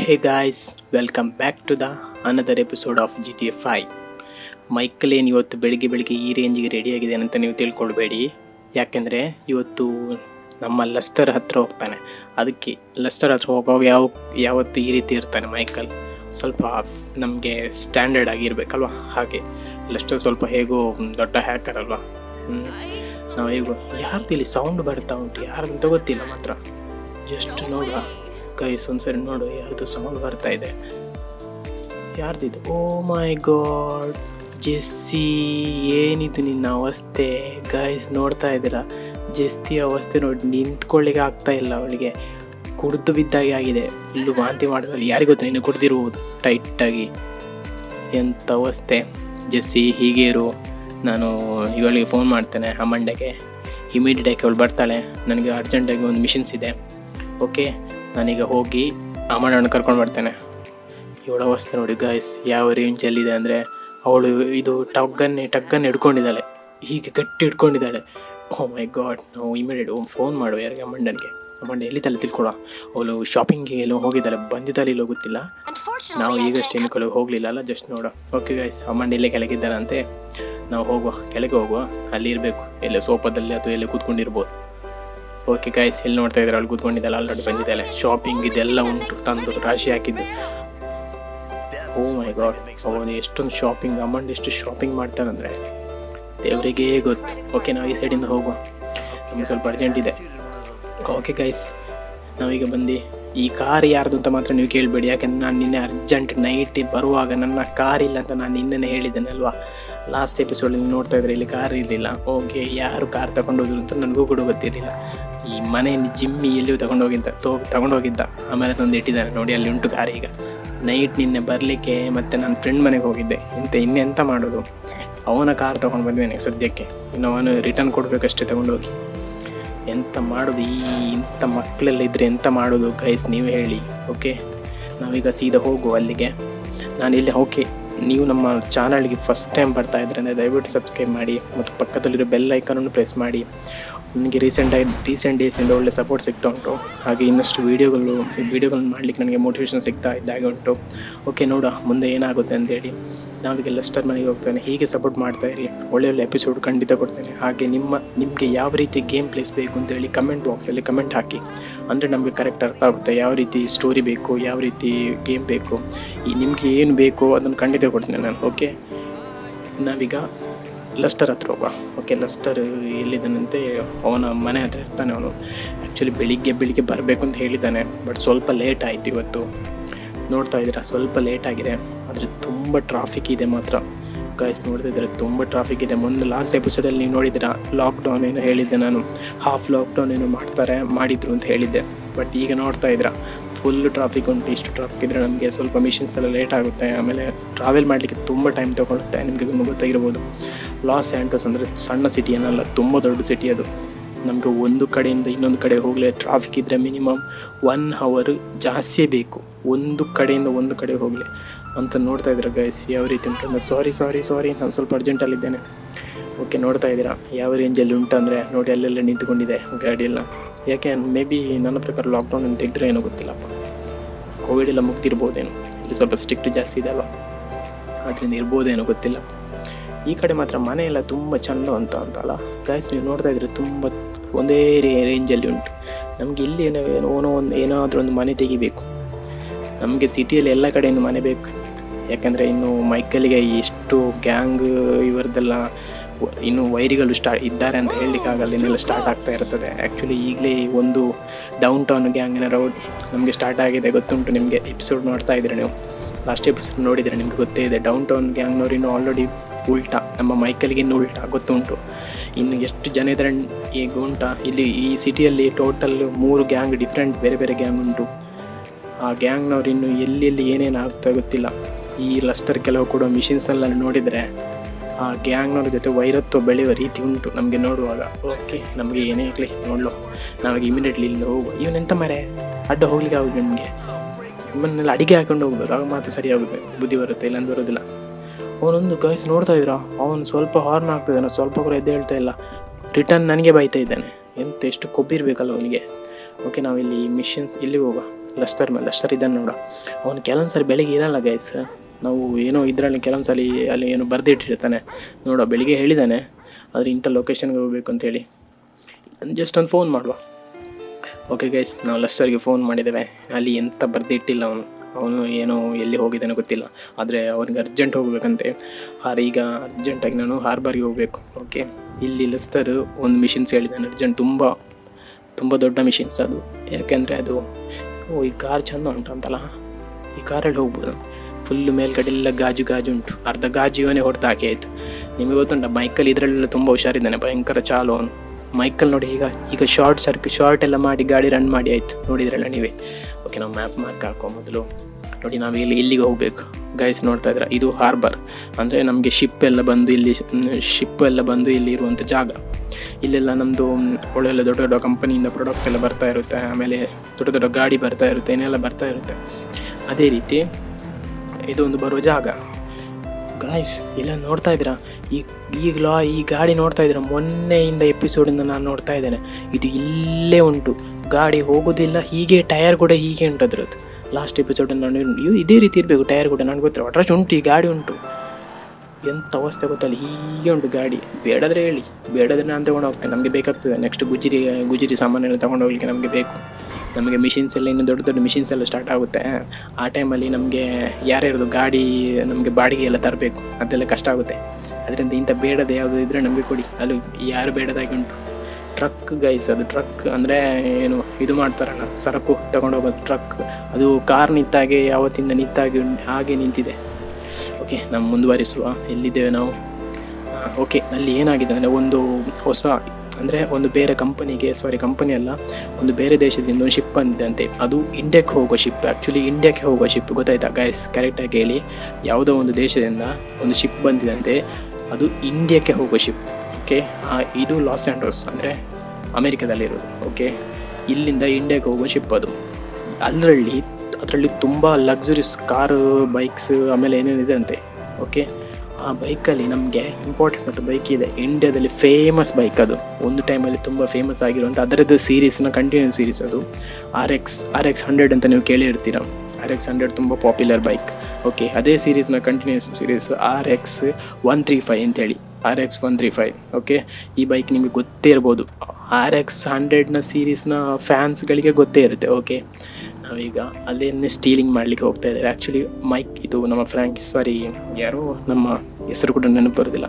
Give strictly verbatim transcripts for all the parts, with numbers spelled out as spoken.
Hey guys, welcome back to the another episode of G T A five. Michael ಏನು ಇವತ್ತು ಬೆಳಿಗ್ಗೆ ಬೆಳಿಗ್ಗೆ ಈ ರೇಂಜಿಗೆ ರೆಡಿಯಾಗಿದೆ ಅಂತ ನೀವು ತಿಳ್ಕೊಳ್ಬೇಡಿ. ಯಾಕೆಂದರೆ ಇವತ್ತು ನಮ್ಮ ಲಸ್ಟರ್ ಹತ್ರ ಹೋಗ್ತಾನೆ. ಅದಕ್ಕೆ ಲಸ್ಟರ್ ಹತ್ರ ಹೋಗುವಾಗ ಯಾವ ಯಾವತ್ತು ಈ ರೀತಿ ಇರ್ತಾನೆ ಮೈಕಲ್. ಸ್ವಲ್ಪ ನಮಗೆ ಸ್ಟ್ಯಾಂಡರ್ಡ್ ಆಗಿರಬೇಕಲ್ವ, ಹಾಗೆ ಲಸ್ಟರ್ ಸ್ವಲ್ಪ ಹೇಗೋ ದೊಡ್ಡ ಹ್ಯಾಕರ್ ಅಲ್ವಾ. ನಾವು ಹೇಗೋ ಯಾರ್ದು ಇಲ್ಲಿ ಸೌಂಡ್ ಬರ್ತಾ ಉಂಟು, ಯಾರ್ದಂತ ಗೊತ್ತಿಲ್ಲ ಮಾತ್ರ. ಜಸ್ಟ್ ನೋಡ ಗೈಸ್, ಒಂದ್ಸರಿ ನೋಡು ಯಾರ್ದು ಸೌಂಡ್ ಬರ್ತಾ ಇದೆ. ಯಾರ್ದಿದು? ಓ ಮೈ ಗಾಡ್, ಜೆಸ್ಸಿ, ಏನಿದು ನಿನ್ನ ಅವಸ್ಥೆ ಗೈಸ್? ನೋಡ್ತಾ ಇದ್ದೀರಾ ಜೆಸ್ಸಿ ಅವಸ್ಥೆ ನೋಡಿ, ನಿಂತ್ಕೊಳ್ಳಿಕ್ಕೆ ಆಗ್ತಾ ಇಲ್ಲ. ಅವಳಿಗೆ ಕುಡಿದು ಬಿದ್ದಾಗೆ ಆಗಿದೆ, ಫುಲ್ಲು ವಾಂತಿ ಮಾಡಿದಲ್ಲಿ. ಯಾರಿಗೂ ಗೊತ್ತಾ, ಇನ್ನು ಕುಡ್ದಿರುವುದು ಟೈಟಾಗಿ. ಎಂಥ ಅವಸ್ಥೆ. ಜೆಸ್ಸಿ ಹೀಗೆ ಇರು, ನಾನು ಇವಳಿಗೆ ಫೋನ್ ಮಾಡ್ತೇನೆ ಅಮ್ಮಂಡೆಗೆ. ಇಮಿಡಿಯೇಟಾಗಿ ಅವಳು ಬರ್ತಾಳೆ. ನನಗೆ ಅರ್ಜೆಂಟಾಗಿ ಒಂದು ಮಿಷನ್ಸ್ ಇದೆ. ಓಕೆ, ನಾನೀಗ ಹೋಗಿ ಅಮ್ಮಣ್ಣನ ಕರ್ಕೊಂಡು ಬರ್ತೇನೆ. ಇವಳ ಅವಸ್ಥೆ ನೋಡಿ ಗೈಸ್ ಯಾವ ರೇಂಜಲ್ಲಿದೆ ಅಂದರೆ, ಅವಳು ಇದು ಟಗ್ಗನ್ನೇ ಟಗ್ಗನ್ನು ಹಿಡ್ಕೊಂಡಿದ್ದಾಳೆ, ಹೀಗೆ ಗಟ್ಟಿ ಹಿಡ್ಕೊಂಡಿದ್ದಾಳೆ. ಓ ಮೈ ಗಾಡ್, ನಾವು ಇಮಿಡಿಯೇಟ್ ಫೋನ್ ಮಾಡುವ ಯಾರಿಗೆ, ಅಮ್ಮಣ್ಣನಿಗೆ. ಅಮ್ಮಣ್ಣ ಎಲ್ಲಿದ್ದಲ್ಲ ತಿಳ್ಕೊಳ್ಳೋ. ಅವಳು ಶಾಪಿಂಗಿಗೆ ಎಲ್ಲೋ ಹೋಗಿದ್ದಾಳೆ, ಬಂದಿದ್ದಾಳೆ ಇಲ್ಲೋ ಗೊತ್ತಿಲ್ಲ. ನಾವು ಈಗಷ್ಟೇ ಇನ್ನು ಕೆಳಗೆ ಹೋಗಲಿಲ್ಲ ಅಲ್ಲ, ಜಸ್ಟ್ ನೋಡೋ. ಓಕೆ ಗೈಸ್, ಅಮ್ಮಣ್ಣ ಇಲ್ಲೇ ಕೆಳಗಿದ್ದಾರಂತೆ. ನಾವು ಹೋಗುವ, ಕೆಳಗೆ ಹೋಗುವ. ಅಲ್ಲಿ ಇರಬೇಕು, ಎಲ್ಲೇ ಸೋಫಾದಲ್ಲಿ ಅಥವಾ ಎಲ್ಲೇ ಕೂತ್ಕೊಂಡಿರ್ಬೋದು. ಓಕೆ ಗೈಸ್, ಎಲ್ಲಿ ನೋಡ್ತಾ ಇದ್ದಾರೆ, ಅಲ್ಲಿ ಕೂತ್ಕೊಂಡಿದ್ದಾಳೆ, ಆಲ್ರೆಡಿ ಬಂದಿದ್ದಾಳೆ. ಶಾಪಿಂಗ್ ಇದೆಲ್ಲ ಉಂಟು, ತಂದು ರಾಶಿ ಹಾಕಿದ್ದು. ಓ ಮೈ ಗಾಡ್, ಅವನು ಎಷ್ಟೊಂದು ಶಾಪಿಂಗ್, ಅಮೌಂಟ್ ಎಷ್ಟು ಶಾಪಿಂಗ್ ಮಾಡ್ತಾನಂದರೆ ದೇವರಿಗೆ ಗೊತ್ತು. ಓಕೆ, ನಾವು ಈ ಸೈಡಿಂದ ಹೋಗುವ, ನಮಗೆ ಸ್ವಲ್ಪ ಅರ್ಜೆಂಟ್ ಇದೆ. ಓಕೆ ಗೈಸ್, ನಾವೀಗ ಬಂದು ಈ ಕಾರ್ ಯಾರ್ದು ಅಂತ ಮಾತ್ರ ನೀವು ಕೇಳಬೇಡಿ. ಯಾಕೆಂದರೆ ನಾನು ನಿನ್ನೆ ಅರ್ಜೆಂಟ್ ನೈಟ್ ಬರುವಾಗ ನನ್ನ ಕಾರ್ ಇಲ್ಲ ಅಂತ ನಾನು ನಿನ್ನೆ ಹೇಳಿದ್ದೇನಲ್ವಾ, ಲಾಸ್ಟ್ ಎಪಿಸೋಡಲ್ಲಿ ನೋಡ್ತಾ ಇದ್ರೆ ಇಲ್ಲಿ ಕಾರ್ ಇರಲಿಲ್ಲ. ಓಕೆ, ಯಾರು ಕಾರ್ ತಗೊಂಡೋದ್ರು ಅಂತ ನನಗೂ ಕೂಡ ಗೊತ್ತಿರಲಿಲ್ಲ. ಈ ಮನೆಯಿಂದ ಜಿಮ್ಮಿ ಎಲ್ಲಿಯೂ ತಗೊಂಡೋಗಿದ್ದ ತೋ ತಗೊಂಡೋಗಿದ್ದ ಆಮೇಲೆ ತಂದು ಇಟ್ಟಿದ್ದಾನೆ ನೋಡಿ, ಅಲ್ಲಿ ಉಂಟು ಕಾರ್. ಈಗ ನೈಟ್ ನಿನ್ನೆ ಬರಲಿಕ್ಕೆ ಮತ್ತು ನನ್ನ ಫ್ರೆಂಡ್ ಮನೆಗೆ ಹೋಗಿದ್ದೆ. ಇಂಥ ಇನ್ನೆಂತ ಮಾಡೋದು, ಅವನ ಕಾರ್ ತೊಗೊಂಡು ಬಂದಿದ್ದೇನೆ ಸದ್ಯಕ್ಕೆ. ಇನ್ನು ಅವನು ರಿಟರ್ನ್ ಕೊಡಬೇಕಷ್ಟೇ ತಗೊಂಡೋಗಿ. ಎಂತ ಮಾಡೋದು, ಈ ಇಂಥ ಮಕ್ಕಳೆಲ್ಲ ಇದ್ದರೆ ಎಂತ ಮಾಡೋದು ಗೈಸ್, ನೀವೇ ಹೇಳಿ. ಓಕೆ, ನಾವೀಗ ಸೀದಾ ಹೋಗುವ ಅಲ್ಲಿಗೆ. ನಾನು ಇಲ್ಲಿ ಓಕೆ, ನೀವು ನಮ್ಮ ಚಾನಲ್ಗೆ ಫಸ್ಟ್ ಟೈಮ್ ಬರ್ತಾ ಇದ್ರೆ ಅಂದರೆ ದಯವಿಟ್ಟು ಸಬ್ಸ್ಕ್ರೈಬ್ ಮಾಡಿ ಮತ್ತು ಪಕ್ಕದಲ್ಲಿರೋ ಬೆಲ್ ಐಕನನ್ನು ಪ್ರೆಸ್ ಮಾಡಿ. ನನಗೆ ರೀಸೆಂಟಾಗಿ ರೀಸೆಂಟ್ ಡೇಸಿಂದ ಒಳ್ಳೆ ಸಪೋರ್ಟ್ ಸಿಗ್ತಾ ಉಂಟು. ಹಾಗೆ ಇನ್ನಷ್ಟು ವೀಡಿಯೋಗಳು ವೀಡಿಯೋಗಳನ್ನ ಮಾಡಲಿಕ್ಕೆ ನನಗೆ ಮೋಟಿವೇಶನ್ ಸಿಗ್ತಾ ಇದ್ದಾಗೆ ಉಂಟು. ಓಕೆ, ನೋಡ ಮುಂದೆ ಏನಾಗುತ್ತೆ ಅಂತೇಳಿ. ನಾವೀಗ ಲಸ್ಟರ್ ಮನೆಗೆ ಹೋಗ್ತಾನೆ. ಹೀಗೆ ಸಪೋರ್ಟ್ ಮಾಡ್ತಾಯಿರಿ, ಒಳ್ಳೆ ಒಳ್ಳೆ ಎಪಿಸೋಡ್ ಖಂಡಿತ ಕೊಡ್ತೇನೆ. ಹಾಗೆ ನಿಮ್ಮ ನಿಮಗೆ ಯಾವ ರೀತಿ ಗೇಮ್ ಪ್ಲೇಸ್ ಬೇಕು ಅಂತೇಳಿ ಕಮೆಂಟ್ ಬಾಕ್ಸಲ್ಲಿ ಕಮೆಂಟ್ ಹಾಕಿ, ಅಂದರೆ ನಮಗೆ ಕರೆಕ್ಟ್ ಅರ್ಥ ಆಗುತ್ತೆ. ಯಾವ ರೀತಿ ಸ್ಟೋರಿ ಬೇಕು, ಯಾವ ರೀತಿ ಗೇಮ್ ಬೇಕು, ಈ ನಿಮಗೆ ಏನು ಬೇಕು ಅದನ್ನು ಖಂಡಿತ ಕೊಡ್ತೇನೆ ನಾನು. ಓಕೆ, ನಾವೀಗ ಲಸ್ಟರ್ ಹತ್ರ ಹೋಗುವ. ಓಕೆ, ಲಸ್ಟರ್ ಎಲ್ಲಿದ್ದಾನಂತೆ, ಅವನ ಮನೆ ಹತ್ರ ಇರ್ತಾನೆ ಅವನು. ಆ್ಯಕ್ಚುಲಿ ಬೆಳಿಗ್ಗೆ ಬೆಳಿಗ್ಗೆ ಬರಬೇಕು ಅಂತ ಹೇಳಿದ್ದಾನೆ, ಬಟ್ ಸ್ವಲ್ಪ ಲೇಟ್ ಆಯಿತು ಇವತ್ತು. ನೋಡ್ತಾ ಇದ್ದೀರಾ ಸ್ವಲ್ಪ ಲೇಟ್ ಆಗಿದೆ, ಆದರೆ ತುಂಬ ಟ್ರಾಫಿಕ್ ಇದೆ ಮಾತ್ರ ಗೈಸ್. ನೋಡ್ತಾ ಇದ್ದಾರೆ ತುಂಬ ಟ್ರಾಫಿಕ್ ಇದೆ. ಮೊನ್ನೆ ಲಾಸ್ಟ್ ಎಪಿಸೋಡಲ್ಲಿ ನೀವು ನೋಡಿದ್ದೀರಾ, ಲಾಕ್ಡೌನ್ ಏನೋ ಹೇಳಿದ್ದೆ ನಾನು, ಹಾಫ್ ಲಾಕ್ಡೌನ್ ಏನೋ ಮಾಡ್ತಾರೆ ಮಾಡಿದರು ಅಂತ ಹೇಳಿದ್ದೆ. ಬಟ್ ಈಗ ನೋಡ್ತಾ ಇದ್ದೀರಾ ಫುಲ್ ಟ್ರಾಫಿಕ್ ಉಂಟು. ಇಷ್ಟು ಟ್ರಾಫಿಕ್ ಇದ್ದರೆ ನಮಗೆ ಸ್ವಲ್ಪ ಮಿಷನ್ಸ್ ಎಲ್ಲ ಲೇಟ್ ಆಗುತ್ತೆ, ಆಮೇಲೆ ಟ್ರಾವೆಲ್ ಮಾಡಲಿಕ್ಕೆ ತುಂಬ ಟೈಮ್ ತೊಗೊಳುತ್ತೆ. ನಿಮಗೆ ಗೊತ್ತಾಗಿರ್ಬೋದು, ಲಾಸ್ ಸ್ಯಾಂಟೋಸ್ ಅಂದರೆ ಸಣ್ಣ ಸಿಟಿ ಏನಲ್ಲ, ತುಂಬ ದೊಡ್ಡ ಸಿಟಿ ಅದು. ನಮಗೆ ಒಂದು ಕಡೆಯಿಂದ ಇನ್ನೊಂದು ಕಡೆ ಹೋಗಲಿ ಟ್ರಾಫಿಕ್ ಇದ್ದರೆ ಮಿನಿಮಮ್ ಒನ್ ಅವರ್ ಜಾಸ್ತಿಯೇ ಬೇಕು, ಒಂದು ಕಡೆಯಿಂದ ಒಂದು ಕಡೆ ಹೋಗಲಿ ಅಂತ. ನೋಡ್ತಾ ಇದ್ದೀರಾ ಗೈಸ್ ಯಾವ ರೀತಿ ಉಂಟು. ಸಾರಿ ಸಾರಿ ಸಾರಿ ನಾನು ಸ್ವಲ್ಪ ಅರ್ಜೆಂಟಲ್ಲಿದ್ದೇನೆ. ಓಕೆ, ನೋಡ್ತಾ ಇದ್ದೀರಾ ಯಾವ ರೇಂಜಲ್ಲಿ ಉಂಟು ಅಂದರೆ ನೋಡಿ, ಅಲ್ಲೆಲ್ಲ ನಿಂತ್ಕೊಂಡಿದೆ ಗಾಡಿಯೆಲ್ಲ. ಯಾಕೆ ಮೇ ಬಿ ನನ್ನ ಪ್ರಕಾರ ಲಾಕ್ಡೌನ್ ಅಂತ ತೆಗೆದ್ರೆ ಏನೋ ಗೊತ್ತಿಲ್ಲಪ್ಪ, ಕೋವಿಡ್ ಎಲ್ಲ ಮುಗ್ದಿರ್ಬೋದೇನೋ. ಇಲ್ಲಿ ಸ್ವಲ್ಪ ಸ್ಟ್ರಿಕ್ಟ್ ಜಾಸ್ತಿ ಇದೆ ಅಲ್ವಾ, ಅದರಿಂದ ಇರ್ಬೋದೇನೋ ಗೊತ್ತಿಲ್ಲ. ಈ ಕಡೆ ಮಾತ್ರ ಮನೆ ಎಲ್ಲ ತುಂಬ ಚೆಂದ ಅಂತ ಅಂತಲ್ಲ ಗೈಸ್, ನೀವು ನೋಡ್ತಾ ಇದ್ರೆ ತುಂಬ ಒಂದೇ ರೇ ರೇಂಜಲ್ಲಿ ಉಂಟು. ನಮಗೆ ಇಲ್ಲಿ ಏನೋ ಏನೋ ಒಂದು ಏನಾದರೂ ಒಂದು ಮನೆ ತೆಗಿಬೇಕು. ನಮಗೆ ಸಿಟಿಯಲ್ಲಿ ಎಲ್ಲ ಕಡೆಯಿಂದ ಮನೆ ಬೇಕು. ಯಾಕೆಂದರೆ ಇನ್ನು ಮೈಕಲ್ಲಿಗೆ ಎಷ್ಟು ಗ್ಯಾಂಗ್ ಇವರದ್ದೆಲ್ಲ ಇನ್ನು ವೈರಿಗಳು ಸ್ಟಾ ಇದ್ದಾರೆ ಅಂತ ಹೇಳಲಿಕ್ಕಾಗಲ್ಲ, ಇನ್ನೆಲ್ಲ ಸ್ಟಾರ್ಟ್ ಆಗ್ತಾ ಇರ್ತದೆ. ಆ್ಯಕ್ಚುಲಿ ಈಗಲೇ ಒಂದು ಡೌನ್ ಟೌನ್ ಗ್ಯಾಂಗಿನ ರೌಡ್ ನಮಗೆ ಸ್ಟಾರ್ಟ್ ಆಗಿದೆ, ಗೊತ್ತುಂಟು ನಿಮಗೆ. ಎಪಿಸೋಡ್ ನೋಡ್ತಾ ಇದ್ದೀರಾ ನೀವು, ಲಾಸ್ಟ್ ಎಪಿಸೋಡ್ ನೋಡಿದರೆ ನಿಮಗೆ ಗೊತ್ತೇ ಇದೆ. ಡೌನ್ ಟೌನ್ ಗ್ಯಾಂಗ್ನವ್ರು ಇನ್ನೂ ಆಲ್ರೆಡಿ ಉಲ್ಟಾ, ನಮ್ಮ ಮೈಕಲ್ಗೆ ಇನ್ನೂ ಉಲ್ಟಾ ಗೊತ್ತುಂಟು. ಇನ್ನು ಎಷ್ಟು ಜನ ಇದ್ದಾರೆ ಈಗ ಉಂಟಾ ಇಲ್ಲಿ ಈ ಸಿಟಿಯಲ್ಲಿ. ಟೋಟಲ್ ಮೂರು ಗ್ಯಾಂಗ್, ಡಿಫ್ರೆಂಟ್ ಬೇರೆ ಬೇರೆ ಗ್ಯಾಂಗ್ ಉಂಟು. ಆ ಗ್ಯಾಂಗ್ನವ್ರು ಇನ್ನು ಎಲ್ಲೆಲ್ಲಿ ಏನೇನು ಆಗ್ತಾ ಗೊತ್ತಿಲ್ಲ. ಈ ಲಸ್ಟರ್ ಕೆಲವು ಕೂಡ ಮಿಷಿನ್ಸೆಲ್ಲ ನೋಡಿದರೆ ಆ ಗ್ಯಾಂಗ್ನವ್ರ ಜೊತೆ ವೈರತ್ವ ಬೆಳೆಯುವ ರೀತಿ ಉಂಟು ನಮಗೆ ನೋಡುವಾಗ. ಓಕೆ, ನಮಗೆ ಏನೇ ಆಗಲಿ ನೋಡಲು ನಾವಾಗ ಇಮಿಡಿಯೇಟ್ಲಿ ಇಲ್ಲಿ ಹೋಗುವ. ಇವನೆಂತ ಮರೆ ಅಡ್ಡ ಹೋಗ್ಲಿಕ್ಕೆ ಆಗುತ್ತೆ ನಿಮಗೆ, ನಿಮ್ಮನ್ನೆಲ್ಲ ಅಡಿಗೆ ಹಾಕೊಂಡು ಹೋಗ್ಬೇಕು, ಆಗ ಮಾತ್ರ ಸರಿ ಆಗುತ್ತೆ, ಬುದ್ಧಿ ಬರುತ್ತೆ, ಇಲ್ಲಾಂದು ಬರೋದಿಲ್ಲ. ಅವನೊಂದು ಗೈಸ್ ನೋಡ್ತಾ ಇದ್ರಾ, ಅವನು ಸ್ವಲ್ಪ ಹಾರ್ನ್ ಆಗ್ತಿದ್ದಾನೆ, ಸ್ವಲ್ಪ ಕೂಡ ಎದ್ದು ಹೇಳ್ತಾ ಇಲ್ಲ. ರಿಟರ್ನ್ ನನಗೆ ಬೈತಾ ಇದ್ದಾನೆ. ಎಂತ ಎಷ್ಟು ಕೊಬ್ಬಿರಬೇಕಲ್ಲ ಅವನಿಗೆ. ಓಕೆ, ನಾವಿಲ್ಲಿ ಮಿಷನ್ಸ್ ಇಲ್ಲಿ ಹೋಗುವ. ಲಸ್ಟರ್ ಮೇಲೆ ಲಸ್ಟರ್ ಇದ್ದಾನೆ ನೋಡ, ಅವನು ಕೆಲವೊಂದು ಸರಿ ಬೆಳಿಗ್ಗೆ ಇರಲ್ಲ ಗೈಸ್. ನಾವು ಏನೋ ಇದರಲ್ಲಿ ಕೆಲವೊಂದು ಸಲ ಅಲ್ಲಿ ಏನೋ ಬರೆದಿಟ್ಟಿರ್ತಾನೆ ನೋಡ, ಬೆಳಿಗ್ಗೆ ಹೇಳಿದ್ದಾನೆ ಆದರೆ ಇಂಥ ಲೊಕೇಶನ್ಗೆ ಹೋಗಬೇಕು ಅಂತೇಳಿ. ಜಸ್ಟ್ ಒಂದು ಫೋನ್ ಮಾಡುವ. ಓಕೆ ಗೈಸ್, ನಾವು ಲಸ್ಟರ್ಗೆ ಫೋನ್ ಮಾಡಿದ್ದೇವೆ. ಅಲ್ಲಿ ಎಂತ ಬರೆದಿಟ್ಟಿಲ್ಲ ಅವನು ಅವನು ಏನೋ ಎಲ್ಲಿ ಹೋಗಿದ್ದಾನೆ ಗೊತ್ತಿಲ್ಲ, ಆದರೆ ಅವನಿಗೆ ಅರ್ಜೆಂಟ್ ಹೋಗಬೇಕಂತೆ. ಹಾರ್ ಈಗ ಅರ್ಜೆಂಟಾಗಿ ನಾನು ಹಾರ್ಬರ್ಗೆ ಹೋಗಬೇಕು. ಓಕೆ, ಇಲ್ಲಿ ಲಸ್ಟರ್ ಒಂದು ಮಿಷಿನ್ಸ್ ಹೇಳಿದ್ದಾನೆ ಅರ್ಜೆಂಟ್, ತುಂಬ ತುಂಬ ದೊಡ್ಡ ಮಿಷಿನ್ಸ್ ಅದು. ಯಾಕೆಂದರೆ ಅದು ಓ ಈ ಕಾರ್ ಚೆಂದ ಉಂಟು ಅಂತಲ್ಲ, ಈ ಕಾರಲ್ಲಿ ಹೋಗ್ಬೋದು. ಫುಲ್ಲು ಮೇಲ್ಗಡೆ ಎಲ್ಲ ಗಾಜು ಗಾಜು ಉಂಟು, ಅರ್ಧ ಗಾಜು ಇವನೇ ಹೊಡೆದು ಹಾಕಿ ಆಯಿತು. ನಿಮಗೆ ಗೊತ್ತುಂಟ ಮೈಕಲ್ ಇದರಲ್ಲೆಲ್ಲ ತುಂಬ ಹುಷಾರಿದ್ದಾನೆ, ಭಯಂಕರ ಚಾಲು ಅವನು. ಮೈಕಲ್ ನೋಡಿ ಈಗ ಈಗ ಶಾರ್ಟ್ ಸರ್ಕ್ ಶಾರ್ಟ್ ಎಲ್ಲ ಮಾಡಿ ಗಾಡಿ ರನ್ ಮಾಡಿ ಆಯಿತು, ನೋಡಿದ್ರಲ್ಲ ನೀವೇ. ಓಕೆ, ನಾವು ಮ್ಯಾಪ್ ಮಾರ್ಕ್ ಹಾಕೋ ಮೊದಲು. ನೋಡಿ ನಾವು ಇಲ್ಲಿ ಇಲ್ಲಿಗೆ ಹೋಗಬೇಕು ಗೈಸ್, ನೋಡ್ತಾ ಇದ್ರೆ ಇದು ಹಾರ್ಬರ್, ಅಂದರೆ ನಮಗೆ ಶಿಪ್ ಎಲ್ಲ ಬಂದು ಇಲ್ಲಿ ಶಿಪ್ ಎಲ್ಲ ಬಂದು ಇಲ್ಲಿ ಇರುವಂಥ ಜಾಗ. ಇಲ್ಲೆಲ್ಲ ನಮ್ಮದು ಒಳ್ಳೆಲ್ಲ ದೊಡ್ಡ ದೊಡ್ಡ ಕಂಪನಿಯಿಂದ ಪ್ರಾಡಕ್ಟ್ ಎಲ್ಲ ಬರ್ತಾ ಇರುತ್ತೆ, ಆಮೇಲೆ ದೊಡ್ಡ ದೊಡ್ಡ ಗಾಡಿ ಬರ್ತಾ ಇರುತ್ತೆ, ಏನೆಲ್ಲ ಬರ್ತಾ ಇರುತ್ತೆ. ಅದೇ ರೀತಿ ಇದೊಂದು ಬರುವ ಜಾಗ ಗಾಯ್ಸ್. ಇಲ್ಲ ನೋಡ್ತಾ ಇದ್ದೀರಾ, ಈ ಈಗಲೂ ಈ ಗಾಡಿ ನೋಡ್ತಾ ಇದ್ದೀರಾ, ಮೊನ್ನೆಯಿಂದ ಎಪಿಸೋಡಿಂದ ನಾನು ನೋಡ್ತಾ ಇದ್ದೇನೆ. ಇದು ಇಲ್ಲೇ ಉಂಟು, ಗಾಡಿ ಹೋಗೋದಿಲ್ಲ, ಹೀಗೆ ಟಯರ್ ಕೂಡ ಹೀಗೆ ಉಂಟು ಅದ್ರದ್ದು. ಲಾಸ್ಟ್ ಎಪಿಸೋಡಲ್ಲಿ ನಾನು ಇದೇ ರೀತಿ ಇರಬೇಕು ಟಯರ್ ಕೂಡ, ನನಗೆ ಗೊತ್ತಿಲ್ಲ ಅಟ್ರಾಚ್ ಉಂಟು, ಈ ಗಾಡಿ ಉಂಟು. ಎಂಥ ಅವಸ್ಥೆ ಗೊತ್ತಲ್ಲ, ಹೀಗೆ ಉಂಟು ಗಾಡಿ. ಬೇಡಾದರೆ ಹೇಳಿ, ಬೇಡಾದರೆ ನಾನು ತೊಗೊಂಡು ಹೋಗ್ತೇನೆ, ನಮಗೆ ಬೇಕಾಗ್ತದೆ. ನೆಕ್ಸ್ಟ್ ಗುಜರಿ ಗುಜರಿ ಸಾಮಾನೆಲ್ಲ ತೊಗೊಂಡು ಹೋಗ್ಲಿಕ್ಕೆ ನಮಗೆ ಬೇಕು. ನಮಗೆ ಮಿಷಿನ್ಸ್ ಎಲ್ಲ ಇನ್ನು ದೊಡ್ಡ ದೊಡ್ಡ ಮಿಷಿನ್ಸ್ ಎಲ್ಲ ಸ್ಟಾರ್ಟ್ ಆಗುತ್ತೆ. ಆ ಟೈಮಲ್ಲಿ ನಮಗೆ ಯಾರ್ಯಾರ್ದು ಗಾಡಿ ನಮಗೆ ಬಾಡಿಗೆ ಎಲ್ಲ ತರಬೇಕು, ಅದೆಲ್ಲ ಕಷ್ಟ ಆಗುತ್ತೆ. ಅದರಿಂದ ಇಂಥ ಬೇಡದೆ ಯಾವುದು ಇದ್ದರೆ ನಮಗೆ ಕೊಡಿ. ಅಲ್ಲಿ ಯಾರು ಬೇಡದಾಗಿ ಉಂಟು ಟ್ರಕ್ ಗೈಸ್, ಅದು ಟ್ರಕ್ ಅಂದರೆ ಏನು ಇದು ಮಾಡ್ತಾರಲ್ಲ ಸರಕು ತಗೊಂಡು ಹೋಗೋದು ಟ್ರಕ್, ಅದು ಕಾರ್ ನಿಂತಾಗೆ ಯಾವತ್ತಿಂದ ನಿಂತಾಗೆ ಹಾಗೆ ನಿಂತಿದೆ. ಓಕೆ, ನಾವು ಮುಂದುವರಿಸುವ. ಎಲ್ಲಿದ್ದೇವೆ ನಾವು? ಓಕೆ, ಅಲ್ಲಿ ಏನಾಗಿದೆ ಅಂದರೆ ಒಂದು ಹೊಸ ಅಂದರೆ ಒಂದು ಬೇರೆ ಕಂಪನಿಗೆ ಸಾರಿ ಕಂಪನಿ ಅಲ್ಲ ಒಂದು ಬೇರೆ ದೇಶದಿಂದ ಒಂದು ಶಿಪ್ ಬಂದಿದೆ ಅಂತೆ. ಅದು ಇಂಡಿಯಾಕ್ಕೆ ಹೋಗೋ ಶಿಪ್, ಆ್ಯಕ್ಚುಲಿ ಇಂಡಿಯಾಕ್ಕೆ ಹೋಗೋ ಶಿಪ್, ಗೊತ್ತಾಯ್ತಾ ಗೈಸ್? ಕರೆಕ್ಟಾಗಿ ಹೇಳಿ, ಯಾವುದೋ ಒಂದು ದೇಶದಿಂದ ಒಂದು ಶಿಪ್ ಬಂದಿದಂತೆ, ಅದು ಇಂಡಿಯಾಕ್ಕೆ ಹೋಗೋ ಶಿಪ್. ಓಕೆ, ಇದು ಲಾಸ್ ಆ್ಯಂಡೋಸ್ ಅಂದರೆ ಅಮೇರಿಕಾದಲ್ಲಿರೋದು. ಓಕೆ, ಇಲ್ಲಿಂದ ಇಂಡಿಯಾಕ್ಕೆ ಹೋಗೋ ಶಿಪ್ ಅದು. ಅದರಲ್ಲಿ ಅದರಲ್ಲಿ ತುಂಬ ಲಕ್ಸುರಿಯಸ್ ಕಾರು, ಬೈಕ್ಸ್, ಆಮೇಲೆ ಏನೇನಿದೆ ಅಂತೆ. ಓಕೆ, ಆ ಬೈಕಲ್ಲಿ ನಮಗೆ ಇಂಪಾರ್ಟೆಂಟ್ ಮತ್ತು ಬೈಕ್ ಇದೆ, ಇಂಡಿಯಾದಲ್ಲಿ ಫೇಮಸ್ ಬೈಕ್ ಅದು, ಒಂದು ಟೈಮಲ್ಲಿ ತುಂಬ ಫೇಮಸ್ ಆಗಿರುವಂಥ ಅದರದ್ದು ಸೀರೀಸ್ನ ಕಂಟಿನ್ಯೂ ಸೀರೀಸ್ ಅದು R X R X hundred ಅಂತ ನೀವು ಕೇಳಿರ್ತೀರ. ಆರ್ ಎಕ್ಸ್ ಹಂಡ್ರೆಡ್ ತುಂಬ ಪಾಪ್ಯುಲರ್ ಬೈಕ್. ಓಕೆ, ಅದೇ ಸೀರೀಸ್ನ continues series R X one three five ಅಂತೇಳಿ, R X one three five. Okay, ಈ ಬೈಕ್ ನಿಮಗೆ ಗೊತ್ತೇ ಇರ್ಬೋದು, ಆರ್ ಎಕ್ಸ್ ಹಂಡ್ರೆಡ್ನ ಸೀರೀಸ್ನ ಫ್ಯಾನ್ಸ್ಗಳಿಗೆ ಗೊತ್ತೇ ಇರುತ್ತೆ. ಓಕೆ, ನಾವೀಗ ಅಲ್ಲೇನೇ ಸ್ಟೀಲಿಂಗ್ ಮಾಡಲಿಕ್ಕೆ ಹೋಗ್ತಾ ಇದ್ದಾರೆ. ಆ್ಯಕ್ಚುಲಿ ಮೈಕ್ ಇದು ನಮ್ಮ ಫ್ರ್ಯಾಂಕ್ ಸಾರಿ ಯಾರೋ ನಮ್ಮ ಹೆಸರು ಕೂಡ ನೆನಪು ಬರೋದಿಲ್ಲ,